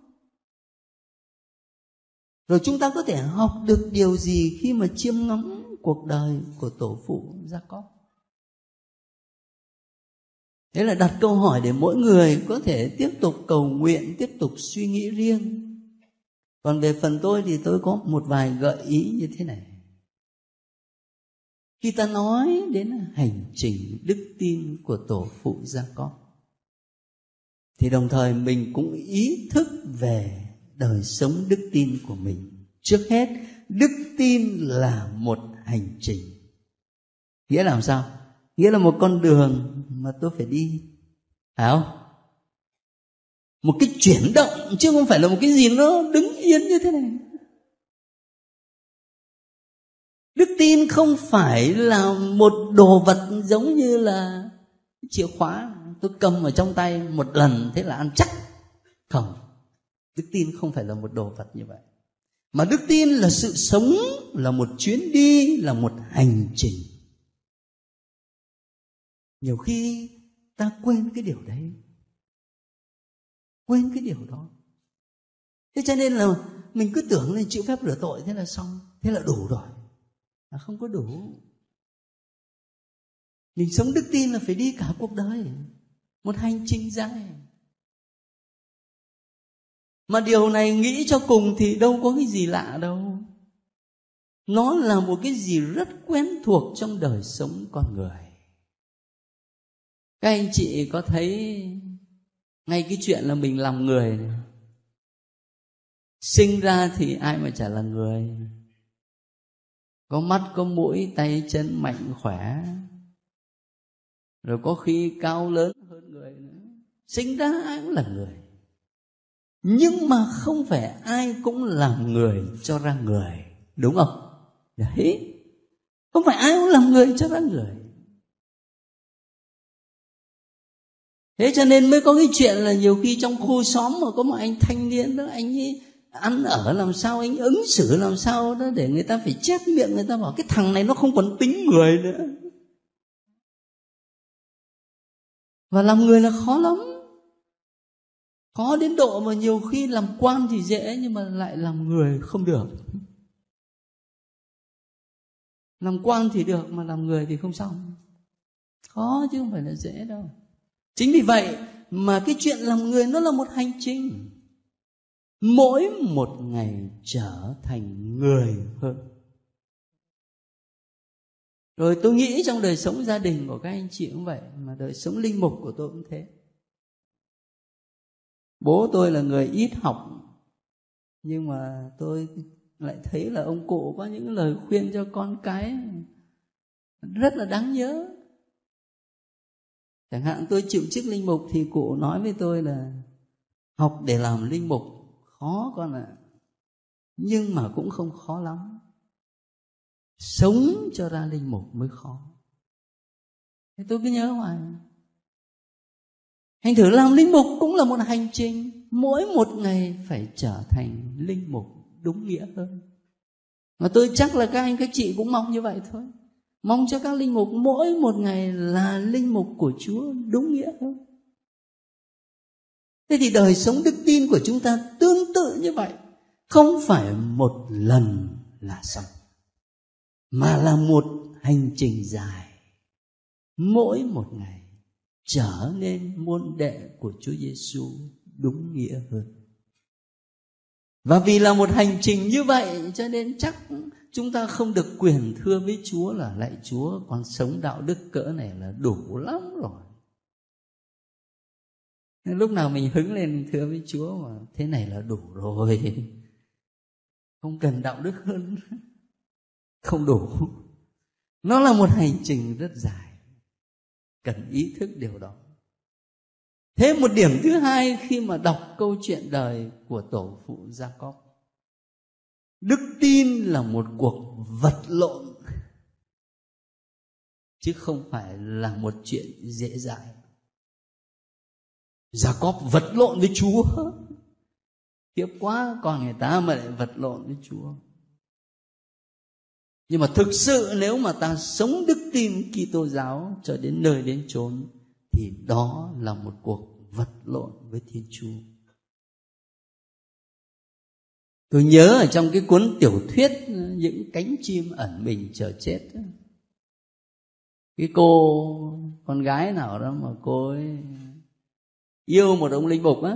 Rồi chúng ta có thể học được điều gì khi mà chiêm ngắm cuộc đời của tổ phụ Jacob? Thế là đặt câu hỏi để mỗi người có thể tiếp tục cầu nguyện, tiếp tục suy nghĩ riêng. Còn về phần tôi thì tôi có một vài gợi ý như thế này. Khi ta nói đến hành trình đức tin của tổ phụ Jacob, thì đồng thời mình cũng ý thức về đời sống đức tin của mình. Trước hết, đức tin là một hành trình. Nghĩa là làm sao? Nghĩa là một con đường mà tôi phải đi. Phải không? Một cái chuyển động, chứ không phải là một cái gì nó đứng yên như thế này. Đức tin không phải là một đồ vật giống như là chìa khóa tôi cầm ở trong tay một lần thế là ăn chắc. Không. Đức tin không phải là một đồ vật như vậy. Mà đức tin là sự sống, là một chuyến đi, là một hành trình. Nhiều khi ta quên cái điều đấy. quên cái điều đó. Thế cho nên là mình cứ tưởng là chịu phép rửa tội thế là xong, thế là đủ rồi. Là không có đủ. Mình sống đức tin là phải đi cả cuộc đời, một hành trình dài. Mà điều này nghĩ cho cùng thì đâu có cái gì lạ đâu. Nó là một cái gì rất quen thuộc trong đời sống con người. Các anh chị có thấy ngay cái chuyện là mình làm người này, sinh ra thì ai mà chả là người, có mắt có mũi tay chân mạnh khỏe, rồi có khi cao lớn hơn người nữa, sinh ra ai cũng là người. Nhưng mà không phải ai cũng làm người cho ra người, đúng không? Đấy, không phải ai cũng làm người cho ra người. Thế cho nên mới có cái chuyện là nhiều khi trong khu xóm mà có một anh thanh niên đó, anh ấy ăn ở làm sao, anh ứng xử làm sao đó để người ta phải chép miệng, người ta bảo cái thằng này nó không còn tính người nữa. Và làm người là khó lắm. Khó đến độ mà nhiều khi làm quan thì dễ, nhưng mà lại làm người không được. Làm quan thì được, mà làm người thì không xong. Khó chứ không phải là dễ đâu. Chính vì vậy mà cái chuyện làm người nó là một hành trình. Mỗi một ngày trở thành người hơn. Rồi tôi nghĩ trong đời sống gia đình của các anh chị cũng vậy, mà đời sống linh mục của tôi cũng thế. Bố tôi là người ít học, nhưng mà tôi lại thấy là ông cụ có những lời khuyên cho con cái rất là đáng nhớ. Chẳng hạn tôi chịu chức linh mục thì cụ nói với tôi là học để làm linh mục khó con ạ, nhưng mà cũng không khó lắm. Sống cho ra linh mục mới khó. Thế tôi cứ nhớ hoài. Thành thử làm linh mục cũng là một hành trình. Mỗi một ngày phải trở thành linh mục đúng nghĩa hơn. Mà tôi chắc là các anh các chị cũng mong như vậy thôi. Mong cho các linh mục mỗi một ngày là linh mục của Chúa đúng nghĩa hơn. Thế thì đời sống đức tin của chúng ta tương tự như vậy. Không phải một lần là xong, mà là một hành trình dài. Mỗi một ngày trở nên môn đệ của Chúa Giêsu đúng nghĩa hơn. Và vì là một hành trình như vậy cho nên chắc chúng ta không được quyền thưa với Chúa là lạy Chúa, con sống đạo đức cỡ này là đủ lắm rồi. Nên lúc nào mình hứng lên mình thưa với Chúa mà thế này là đủ rồi, không cần đạo đức hơn, không đủ. Nó là một hành trình rất dài, cần ý thức điều đó. Thế một điểm thứ hai khi mà đọc câu chuyện đời của tổ phụ Gia-cốp, đức tin là một cuộc vật lộn, chứ không phải là một chuyện dễ dãi. Gia-cốp vật lộn với Chúa, tiếc quá, còn người ta mà lại vật lộn với Chúa. Nhưng mà thực sự nếu mà ta sống đức tin Kitô giáo cho đến nơi đến chốn thì đó là một cuộc vật lộn với Thiên Chúa. Tôi nhớ ở trong cái cuốn tiểu thuyết Những cánh chim ẩn mình chờ chết, cái cô con gái nào đó mà cô ấy yêu một ông linh mục á,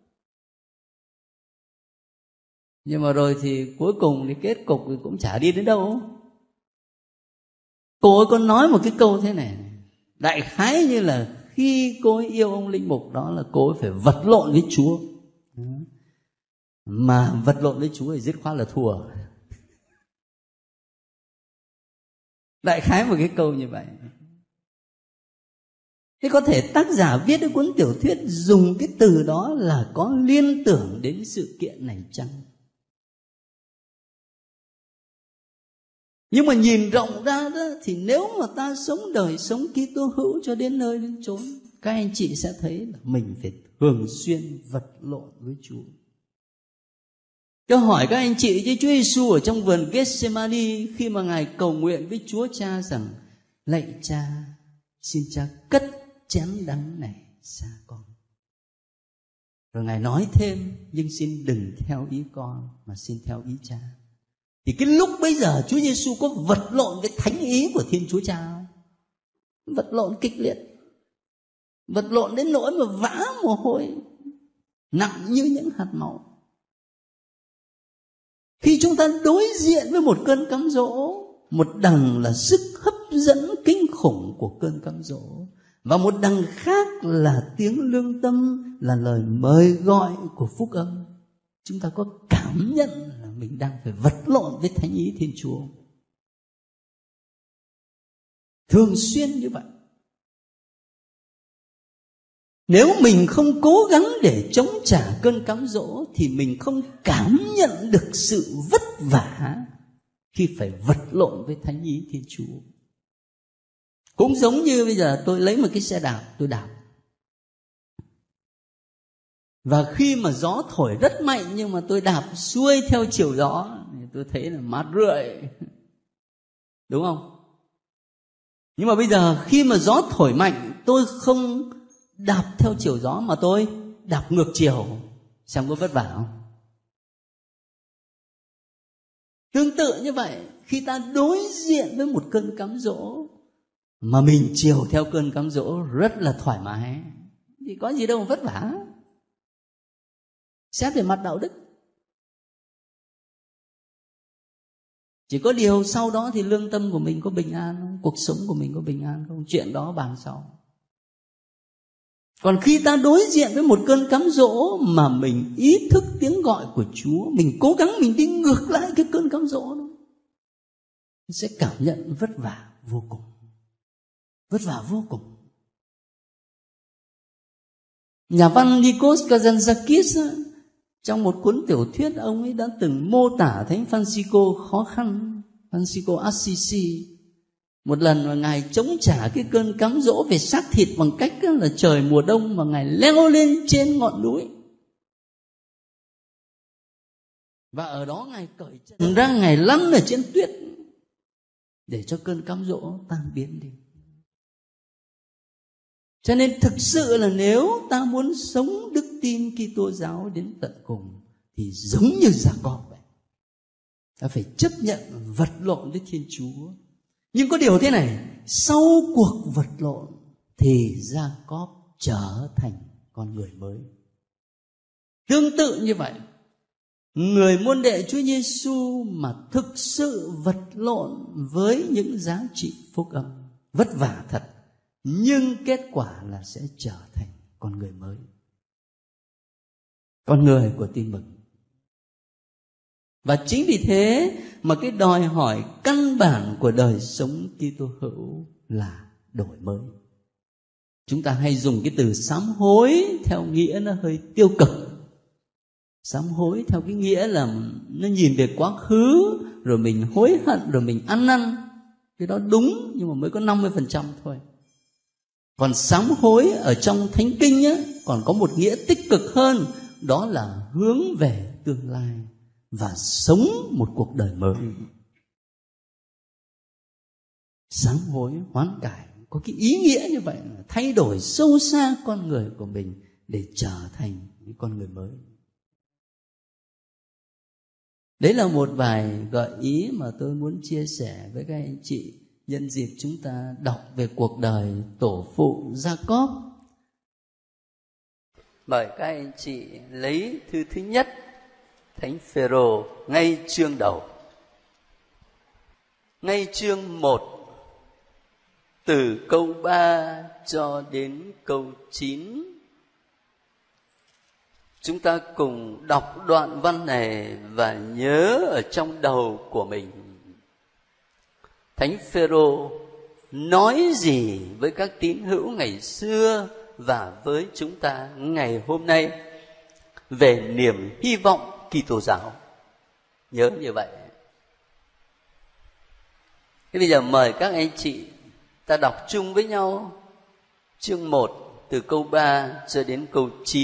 nhưng mà rồi thì cuối cùng thì kết cục thì cũng chả đi đến đâu. Cô ấy có nói một cái câu thế này, đại khái như là khi cô ấy yêu ông linh mục đó là cô ấy phải vật lộn với Chúa, mà vật lộn với Chúa thì dứt khoát là thua. Đại khái một cái câu như vậy. Thế có thể tác giả viết cái cuốn tiểu thuyết dùng cái từ đó là có liên tưởng đến sự kiện này chăng? Nhưng mà nhìn rộng ra đó, thì nếu mà ta sống đời sống Kitô hữu cho đến nơi đến chốn, các anh chị sẽ thấy là mình phải thường xuyên vật lộn với Chúa. Tôi hỏi các anh chị, chứ Chúa Giêsu ở trong vườn Gethsemane khi mà Ngài cầu nguyện với Chúa Cha rằng lạy Cha, xin Cha cất chén đắng này xa con. Rồi Ngài nói thêm, nhưng xin đừng theo ý con mà xin theo ý Cha. Thì cái lúc bây giờ Chúa Giêsu có vật lộn với thánh ý của Thiên Chúa Cha không? Vật lộn kịch liệt, vật lộn đến nỗi mà vã mồ hôi nặng như những hạt máu. Khi chúng ta đối diện với một cơn cám dỗ, một đằng là sức hấp dẫn kinh khủng của cơn cám dỗ, và một đằng khác là tiếng lương tâm, là lời mời gọi của phúc âm, chúng ta có cảm nhận là mình đang phải vật lộn với thánh ý Thiên Chúa. Thường xuyên như vậy. Nếu mình không cố gắng để chống trả cơn cám dỗ thì mình không cảm nhận được sự vất vả khi phải vật lộn với thánh ý Thiên Chúa. Cũng giống như bây giờ tôi lấy một cái xe đạp, tôi đạp. Và khi mà gió thổi rất mạnh nhưng mà tôi đạp xuôi theo chiều gió thì tôi thấy là mát rượi. Đúng không? Nhưng mà bây giờ khi mà gió thổi mạnh, tôi không đạp theo chiều gió mà tôi đạp ngược chiều, xem có vất vả không? Tương tự như vậy, khi ta đối diện với một cơn cám dỗ mà mình chiều theo cơn cám dỗ rất là thoải mái thì có gì đâu mà vất vả. Xét về mặt đạo đức, chỉ có điều sau đó thì lương tâm của mình có bình an không? Cuộc sống của mình có bình an không? Chuyện đó bàn sau. Còn khi ta đối diện với một cơn cám dỗ mà mình ý thức tiếng gọi của Chúa, mình cố gắng mình đi ngược lại cái cơn cám dỗ đó, mình sẽ cảm nhận vất vả vô cùng. Vất vả vô cùng. Nhà văn Nikos Kazantzakis trong một cuốn tiểu thuyết, ông ấy đã từng mô tả Thánh Francisco khó khăn, Francisco Assisi. Một lần mà Ngài chống trả cái cơn cám dỗ về xác thịt bằng cách là trời mùa đông mà Ngài leo lên trên ngọn núi. Và ở đó Ngài cởi chân ra, Ngài lăn ở trên tuyết để cho cơn cám dỗ tan biến đi. Cho nên thực sự là nếu ta muốn sống đức tin Kitô giáo đến tận cùng thì giống như Gia-cốp vậy. Ta phải chấp nhận vật lộn với Thiên Chúa. Nhưng có điều thế này, sau cuộc vật lộn thì Gia-cốp trở thành con người mới. Tương tự như vậy, người môn đệ Chúa Giêsu mà thực sự vật lộn với những giá trị phúc âm, vất vả thật, nhưng kết quả là sẽ trở thành con người mới, con người của tin mừng. Và chính vì thế mà cái đòi hỏi căn bản của đời sống Kitô hữu là đổi mới. Chúng ta hay dùng cái từ sám hối theo nghĩa nó hơi tiêu cực. Sám hối theo cái nghĩa là nó nhìn về quá khứ, rồi mình hối hận, rồi mình ăn năn. Cái đó đúng, nhưng mà mới có năm mươi phần trăm thôi. Còn sám hối ở trong Thánh Kinh á, còn có một nghĩa tích cực hơn, đó là hướng về tương lai và sống một cuộc đời mới. Sám hối, hoán cải có cái ý nghĩa như vậy, là thay đổi sâu xa con người của mình để trở thành những con người mới. Đấy là một vài gợi ý mà tôi muốn chia sẻ với các anh chị nhân dịp chúng ta đọc về cuộc đời tổ phụ Gia-cốp. Mời các anh chị lấy thư thứ nhất, Thánh Phêrô, ngay chương đầu. Ngay chương một, từ câu ba cho đến câu chín. Chúng ta cùng đọc đoạn văn này và nhớ ở trong đầu của mình. Thánh Phêrô nói gì với các tín hữu ngày xưa và với chúng ta ngày hôm nay về niềm hy vọng Kitô giáo? Nhớ như vậy. Thế bây giờ mời các anh chị ta đọc chung với nhau chương một từ câu ba cho đến câu chín.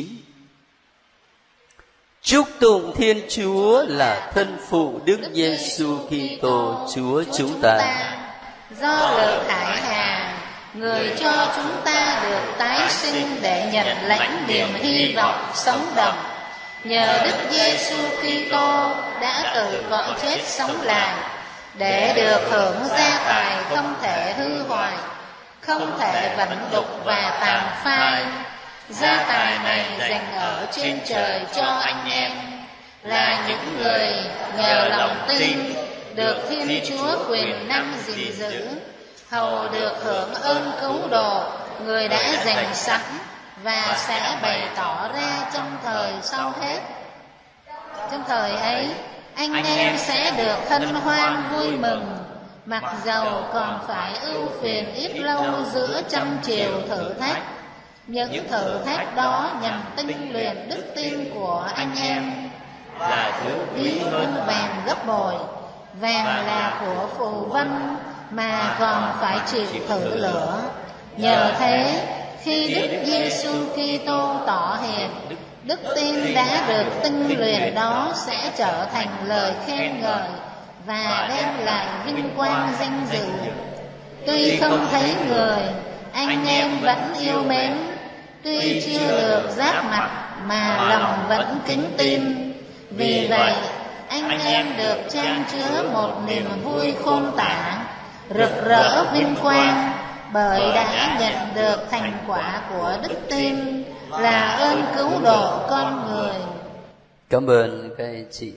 Chúc tụng Thiên Chúa là thân phụ Đức Giêsu Kitô Chúa chúng ta. Do lời Khải Hà, người cho chúng ta được tái sinh để nhận lãnh niềm hy vọng sống động. Nhờ Đức Giêsu Kitô đã từ cõi chết sống lại, để được hưởng gia tài không thể hư hoại, không thể vận đục và tàn phai. Gia tài này dành ở trên trời cho anh em, là những người nhờ lòng tin được Thiên Chúa quyền năng gìn giữ, hầu được hưởng ơn cứu độ người đã dành sẵn và sẽ bày tỏ ra trong thời sau hết. Trong thời ấy, anh em sẽ được hân hoan vui mừng, mặc dầu còn phải ưu phiền ít lâu giữa trăm chiều thử thách. Những thử thách đó nhằm tinh luyện đức tin của anh em, là thứ quý hơn vàng gấp bội. Vàng là của phù vân mà còn phải chịu thử lửa. Nhờ thế, khi Đức Giêsu Kitô tỏ hiện, đức tin đã được tinh luyện đó sẽ trở thành lời khen ngợi và đem lại vinh quang danh dự. Tuy không thấy người, anh em vẫn yêu mến. Tuy chưa được giáp mặt mà lòng vẫn kính tin. Vì vậy, anh em được chan chứa một niềm vui khôn tả, rực rỡ vinh quang, bởi đã nhận được thành quả của đức tin, là ơn cứu độ con người. Cảm ơn các anh chị.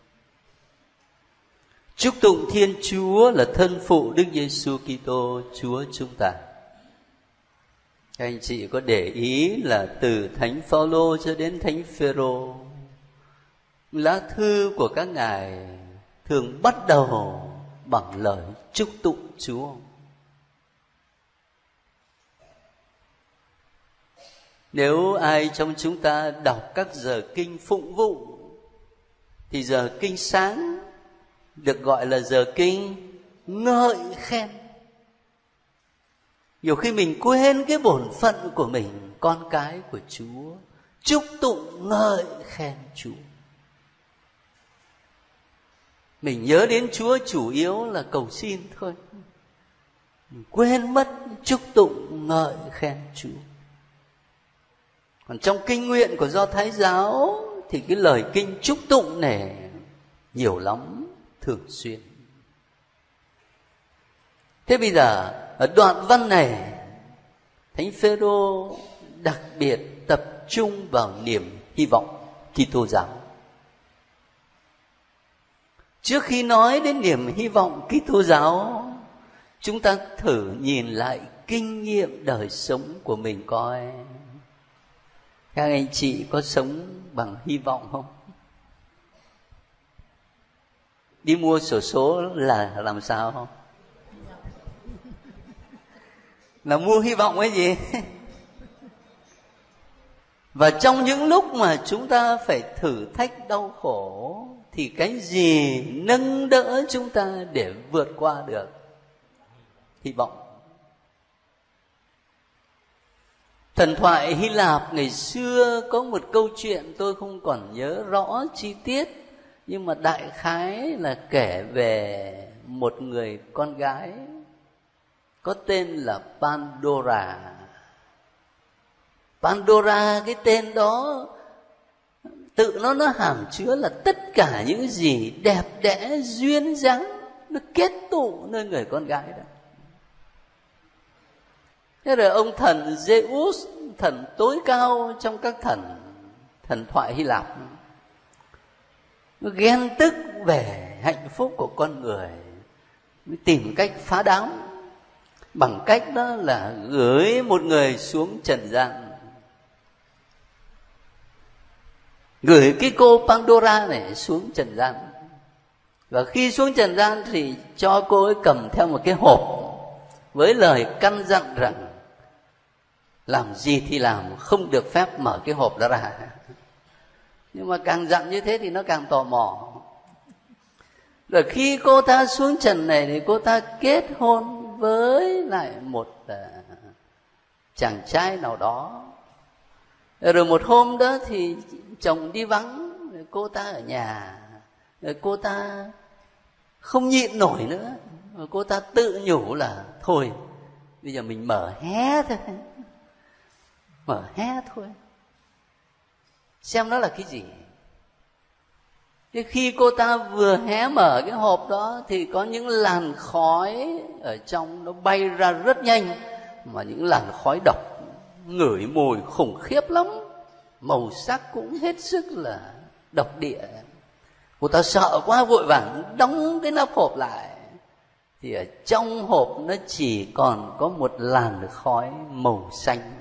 Chúc tụng Thiên Chúa là thân phụ Đức Giêsu Kitô Chúa chúng ta. Các anh chị có để ý là từ Thánh Phaolô cho đến Thánh Phêrô, lá thư của các ngài thường bắt đầu bằng lời chúc tụng Chúa. Nếu ai trong chúng ta đọc các giờ kinh phụng vụ, thì giờ kinh sáng được gọi là giờ kinh ngợi khen. Nhiều khi mình quên cái bổn phận của mình, con cái của Chúa, chúc tụng ngợi khen Chúa. Mình nhớ đến Chúa chủ yếu là cầu xin thôi, mình quên mất chúc tụng ngợi khen Chúa. Còn trong kinh nguyện của Do Thái giáo thì cái lời kinh chúc tụng này nhiều lắm, thường xuyên. Thế bây giờ ở đoạn văn này, Thánh Phêrô đặc biệt tập trung vào niềm hy vọng Kitô giáo. Trước khi nói đến niềm hy vọng Kitô giáo, chúng ta thử nhìn lại kinh nghiệm đời sống của mình coi. Các anh chị có sống bằng hy vọng không? Đi mua xổ số là làm sao không? Là mua hy vọng ấy gì? Và trong những lúc mà chúng ta phải thử thách đau khổ, thì cái gì nâng đỡ chúng ta để vượt qua được? Hy vọng. Thần thoại Hy Lạp ngày xưa có một câu chuyện tôi không còn nhớ rõ chi tiết, nhưng mà đại khái là kể về một người con gái có tên là Pandora. Pandora, cái tên đó tự nó nó hàm chứa là tất cả những gì đẹp đẽ duyên dáng nó kết tụ nơi người con gái đó. Thế rồi ông thần Zeus, thần tối cao trong các thần thần thoại Hy Lạp, nó ghen tức về hạnh phúc của con người, mới tìm cách phá đám bằng cách đó là gửi một người xuống trần gian, gửi cái cô Pandora này xuống trần gian. Và khi xuống trần gian thì cho cô ấy cầm theo một cái hộp với lời căn dặn rằng làm gì thì làm, không được phép mở cái hộp đó ra. Nhưng mà càng dặn như thế thì nó càng tò mò. Rồi khi cô ta xuống trần này thì cô ta kết hôn với lại một uh, chàng trai nào đó. Rồi một hôm đó thì chồng đi vắng, rồi cô ta ở nhà, rồi cô ta không nhịn nổi nữa, rồi cô ta tự nhủ là thôi Bây giờ mình mở hé thôi, mở hé thôi, xem nó là cái gì. Thế khi cô ta vừa hé mở cái hộp đó thì có những làn khói ở trong nó bay ra rất nhanh, mà những làn khói độc, ngửi mùi khủng khiếp lắm, màu sắc cũng hết sức là độc địa. Cô ta sợ quá, vội vàng đóng cái nắp hộp lại. Thì ở trong hộp nó chỉ còn có một làn khói màu xanh.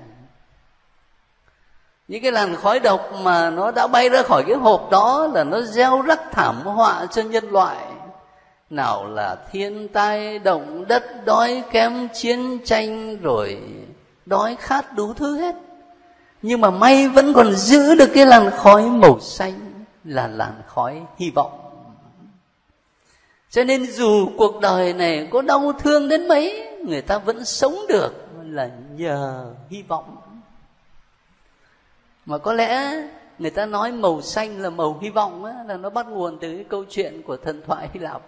Những cái làn khói độc mà nó đã bay ra khỏi cái hộp đó là nó gieo rắc thảm họa cho nhân loại. Nào là thiên tai, động đất, đói kém, chiến tranh, rồi đói khát đủ thứ hết. Nhưng mà may vẫn còn giữ được cái làn khói màu xanh, là làn khói hy vọng. Cho nên dù cuộc đời này có đau thương đến mấy, người ta vẫn sống được là nhờ hy vọng. Mà có lẽ người ta nói màu xanh là màu hy vọng á, là nó bắt nguồn từ cái câu chuyện của thần thoại Hy Lạp.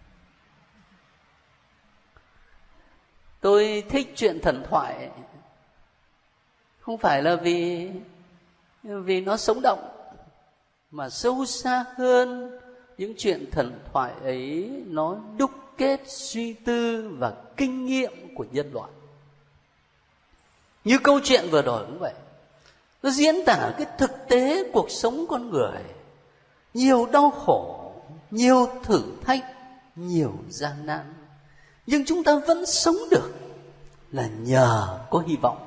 Tôi thích chuyện thần thoại không phải là vì vì nó sống động, mà sâu xa hơn, những chuyện thần thoại ấy nó đúc kết suy tư và kinh nghiệm của nhân loại. Như câu chuyện vừa rồi cũng vậy, nó diễn tả cái thực tế cuộc sống con người, nhiều đau khổ, nhiều thử thách, nhiều gian nan, nhưng chúng ta vẫn sống được là nhờ có hy vọng.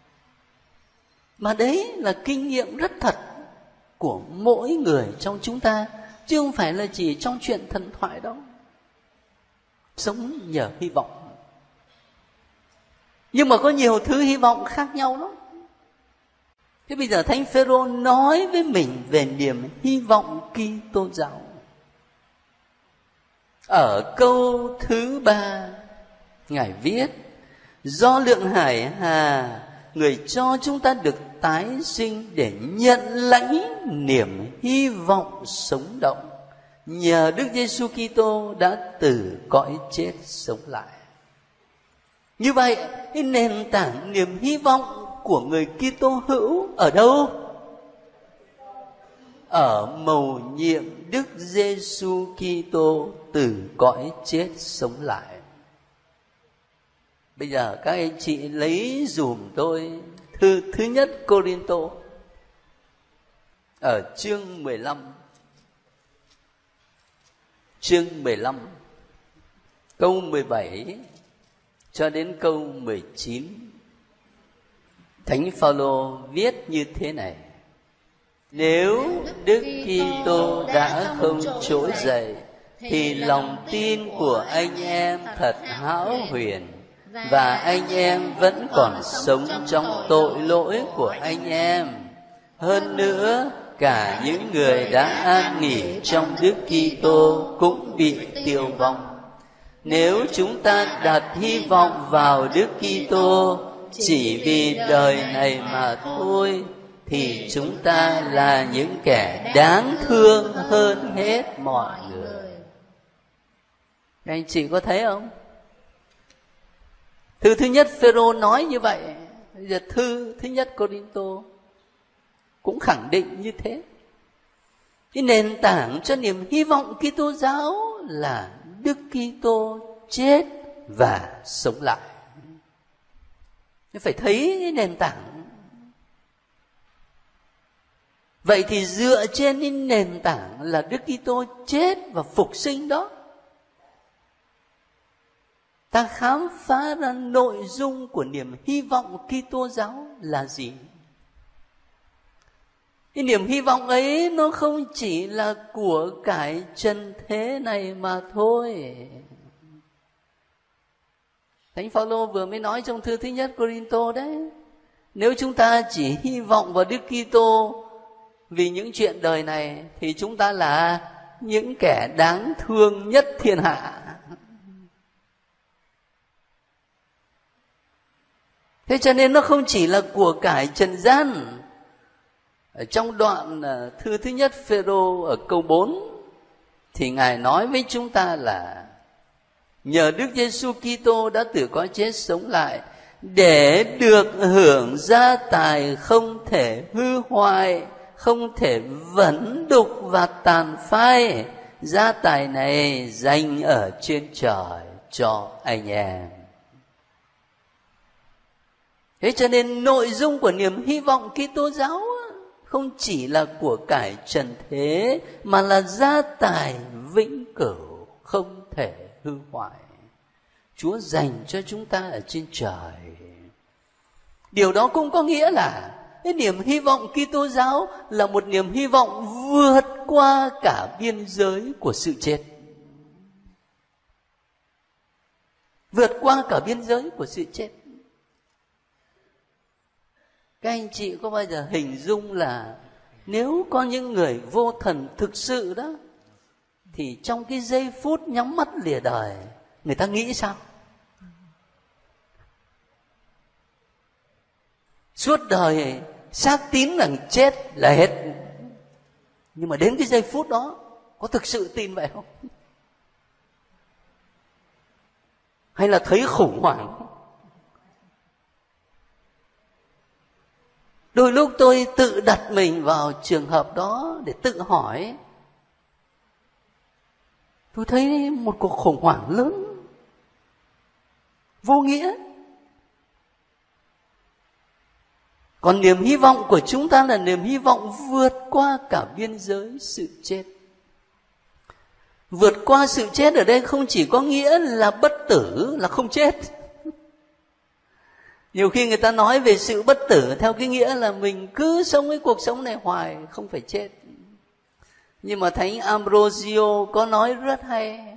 Mà đấy là kinh nghiệm rất thật của mỗi người trong chúng ta, chứ không phải là chỉ trong chuyện thần thoại đâu. Sống nhờ hy vọng. Nhưng mà có nhiều thứ hy vọng khác nhau lắm. Thế bây giờ Thánh Phêrô nói với mình về niềm hy vọng Kitô giáo. Ở câu thứ ba, Ngài viết: do lượng hải hà, người cho chúng ta được tái sinh để nhận lãnh niềm hy vọng sống động, nhờ Đức Giêsu Kitô đã từ cõi chết sống lại. Như vậy, cái nền tảng niềm hy vọng của người Kitô hữu ở đâu? Ở mầu nhiệm Đức Giêsu Kitô từ cõi chết sống lại. Bây giờ các anh chị lấy dùm tôi thư thứ nhất Cô-rin-tô ở chương mười lăm. Chương mười lăm câu mười bảy cho đến câu mười chín. Thánh Phaolô viết như thế này: nếu Đức Kitô đã không trỗi dậy thì lòng tin của anh em thật hão huyền, và anh em vẫn còn sống trong tội lỗi của anh em. Hơn nữa, cả những người đã an nghỉ trong Đức Kitô cũng bị tiêu vong. Nếu chúng ta đặt hy vọng vào Đức Kitô chỉ vì đời này mà thôi, thì chúng ta là những kẻ đáng thương hơn hết mọi người. Các anh chị có thấy không? Thư thứ nhất Phêrô nói như vậy, giờ thư thứ nhất Cô-rin-tô cũng khẳng định như thế. Cái nền tảng cho niềm hy vọng Kitô giáo là Đức Kitô chết và sống lại. Phải thấy cái nền tảng. Vậy thì dựa trên cái nền tảng là Đức Kitô chết và phục sinh đó, ta khám phá ra nội dung của niềm hy vọng Kitô giáo là gì? Cái niềm hy vọng ấy nó không chỉ là của cải trần thế này mà thôi. Thánh Phaolô vừa mới nói trong thư thứ nhất Cô-rin-tô đấy, nếu chúng ta chỉ hy vọng vào Đức Kitô vì những chuyện đời này thì chúng ta là những kẻ đáng thương nhất thiên hạ. Thế cho nên nó không chỉ là của cải trần gian. Ở trong đoạn thư thứ nhất Phêrô ở câu bốn thì Ngài nói với chúng ta là nhờ Đức Giêsu Kitô đã từ cõi chết sống lại, để được hưởng gia tài không thể hư hoại, không thể vẩn đục và tàn phai. Gia tài này dành ở trên trời cho anh em. Thế cho nên nội dung của niềm hy vọng Kitô giáo không chỉ là của cải trần thế, mà là gia tài vĩnh cửu không thể hư hoại, Chúa dành cho chúng ta ở trên trời. Điều đó cũng có nghĩa là cái niềm hy vọng Kitô giáo là một niềm hy vọng vượt qua cả biên giới của sự chết. Vượt qua cả biên giới của sự chết. Các anh chị có bao giờ hình dung là nếu có những người vô thần thực sự đó, thì trong cái giây phút nhắm mắt lìa đời, người ta nghĩ sao? Suốt đời xác tín rằng chết là hết. Nhưng mà đến cái giây phút đó, có thực sự tin vậy không? Hay là thấy khủng hoảng? Đôi lúc tôi tự đặt mình vào trường hợp đó để tự hỏi. Tôi thấy một cuộc khủng hoảng lớn, vô nghĩa. Còn niềm hy vọng của chúng ta là niềm hy vọng vượt qua cả biên giới sự chết. Vượt qua sự chết ở đây không chỉ có nghĩa là bất tử, là không chết. Nhiều khi người ta nói về sự bất tử theo cái nghĩa là mình cứ sống cái cuộc sống này hoài, không phải chết. Nhưng mà Thánh Ambrosio có nói rất hay.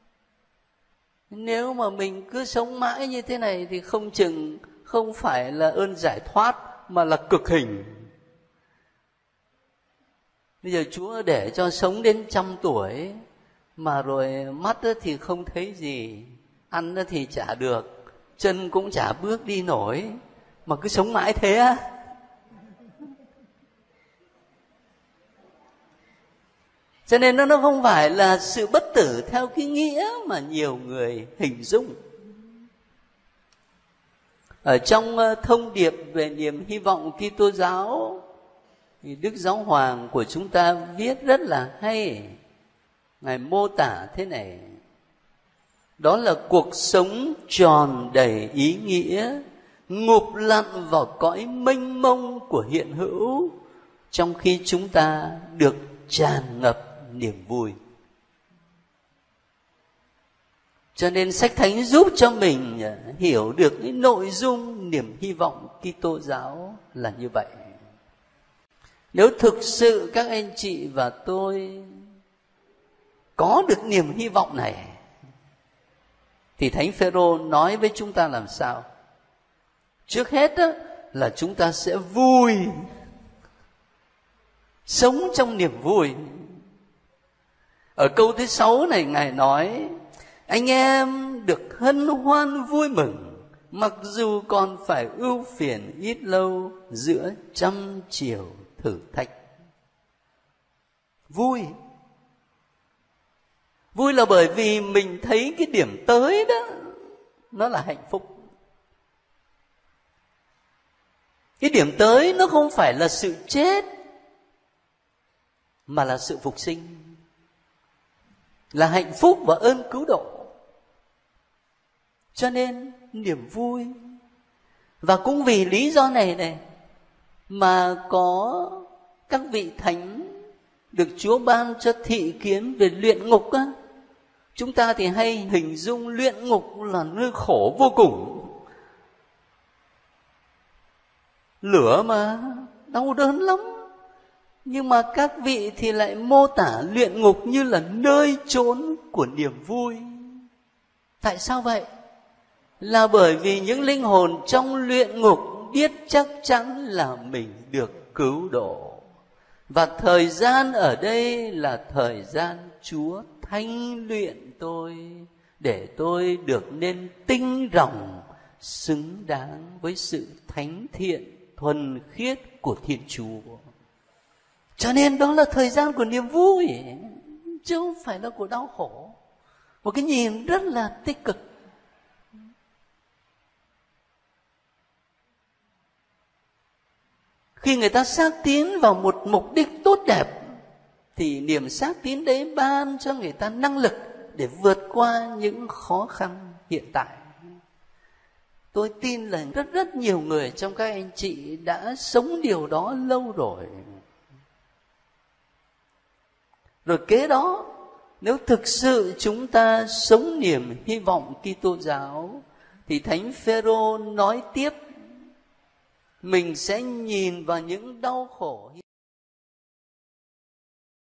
Nếu mà mình cứ sống mãi như thế này thì không chừng không phải là ơn giải thoát, mà là cực hình. Bây giờ Chúa để cho sống đến trăm tuổi, mà rồi mắt thì không thấy gì, ăn thì chả được, chân cũng chả bước đi nổi, mà cứ sống mãi thế á. Cho nên nó không phải là sự bất tử theo cái nghĩa mà nhiều người hình dung. Ở trong thông điệp về niềm hy vọng Kitô giáo, thì Đức Giáo Hoàng của chúng ta viết rất là hay. Ngài mô tả thế này: đó là cuộc sống tròn đầy ý nghĩa, ngụp lặn vào cõi mênh mông của hiện hữu, trong khi chúng ta được tràn ngập niềm vui. Cho nên sách thánh giúp cho mình hiểu được cái nội dung niềm hy vọng Kitô giáo là như vậy. Nếu thực sự các anh chị và tôi có được niềm hy vọng này, thì Thánh Phêrô nói với chúng ta làm sao? Trước hết đó, là chúng ta sẽ vui, sống trong niềm vui. Ở câu thứ sáu này Ngài nói: anh em được hân hoan vui mừng, mặc dù còn phải ưu phiền ít lâu giữa trăm chiều thử thách. Vui. Vui là bởi vì mình thấy cái điểm tới đó, nó là hạnh phúc. Cái điểm tới nó không phải là sự chết, mà là sự phục sinh, là hạnh phúc và ơn cứu độ. Cho nên niềm vui. Và cũng vì lý do này này mà có các vị thánh được Chúa ban cho thị kiến về luyện ngục á. Chúng ta thì hay hình dung luyện ngục là nơi khổ vô cùng. Lửa mà đau đớn lắm. Nhưng mà các vị thì lại mô tả luyện ngục như là nơi trốn của niềm vui. Tại sao vậy? Là bởi vì những linh hồn trong luyện ngục biết chắc chắn là mình được cứu độ. Và thời gian ở đây là thời gian Chúa thanh luyện tôi, để tôi được nên tinh ròng, xứng đáng với sự thánh thiện thuần khiết của Thiên Chúa. Cho nên đó là thời gian của niềm vui, chứ không phải là của đau khổ. một cái nhìn rất là tích cực. Khi người ta xác tín vào một mục đích tốt đẹp thì niềm xác tín đấy ban cho người ta năng lực để vượt qua những khó khăn hiện tại. Tôi tin là rất rất nhiều người trong các anh chị đã sống điều đó lâu rồi. Rồi kế đó, nếu thực sự chúng ta sống niềm hy vọng Kitô giáo thì Thánh Phêrô nói tiếp, mình sẽ nhìn vào những đau khổ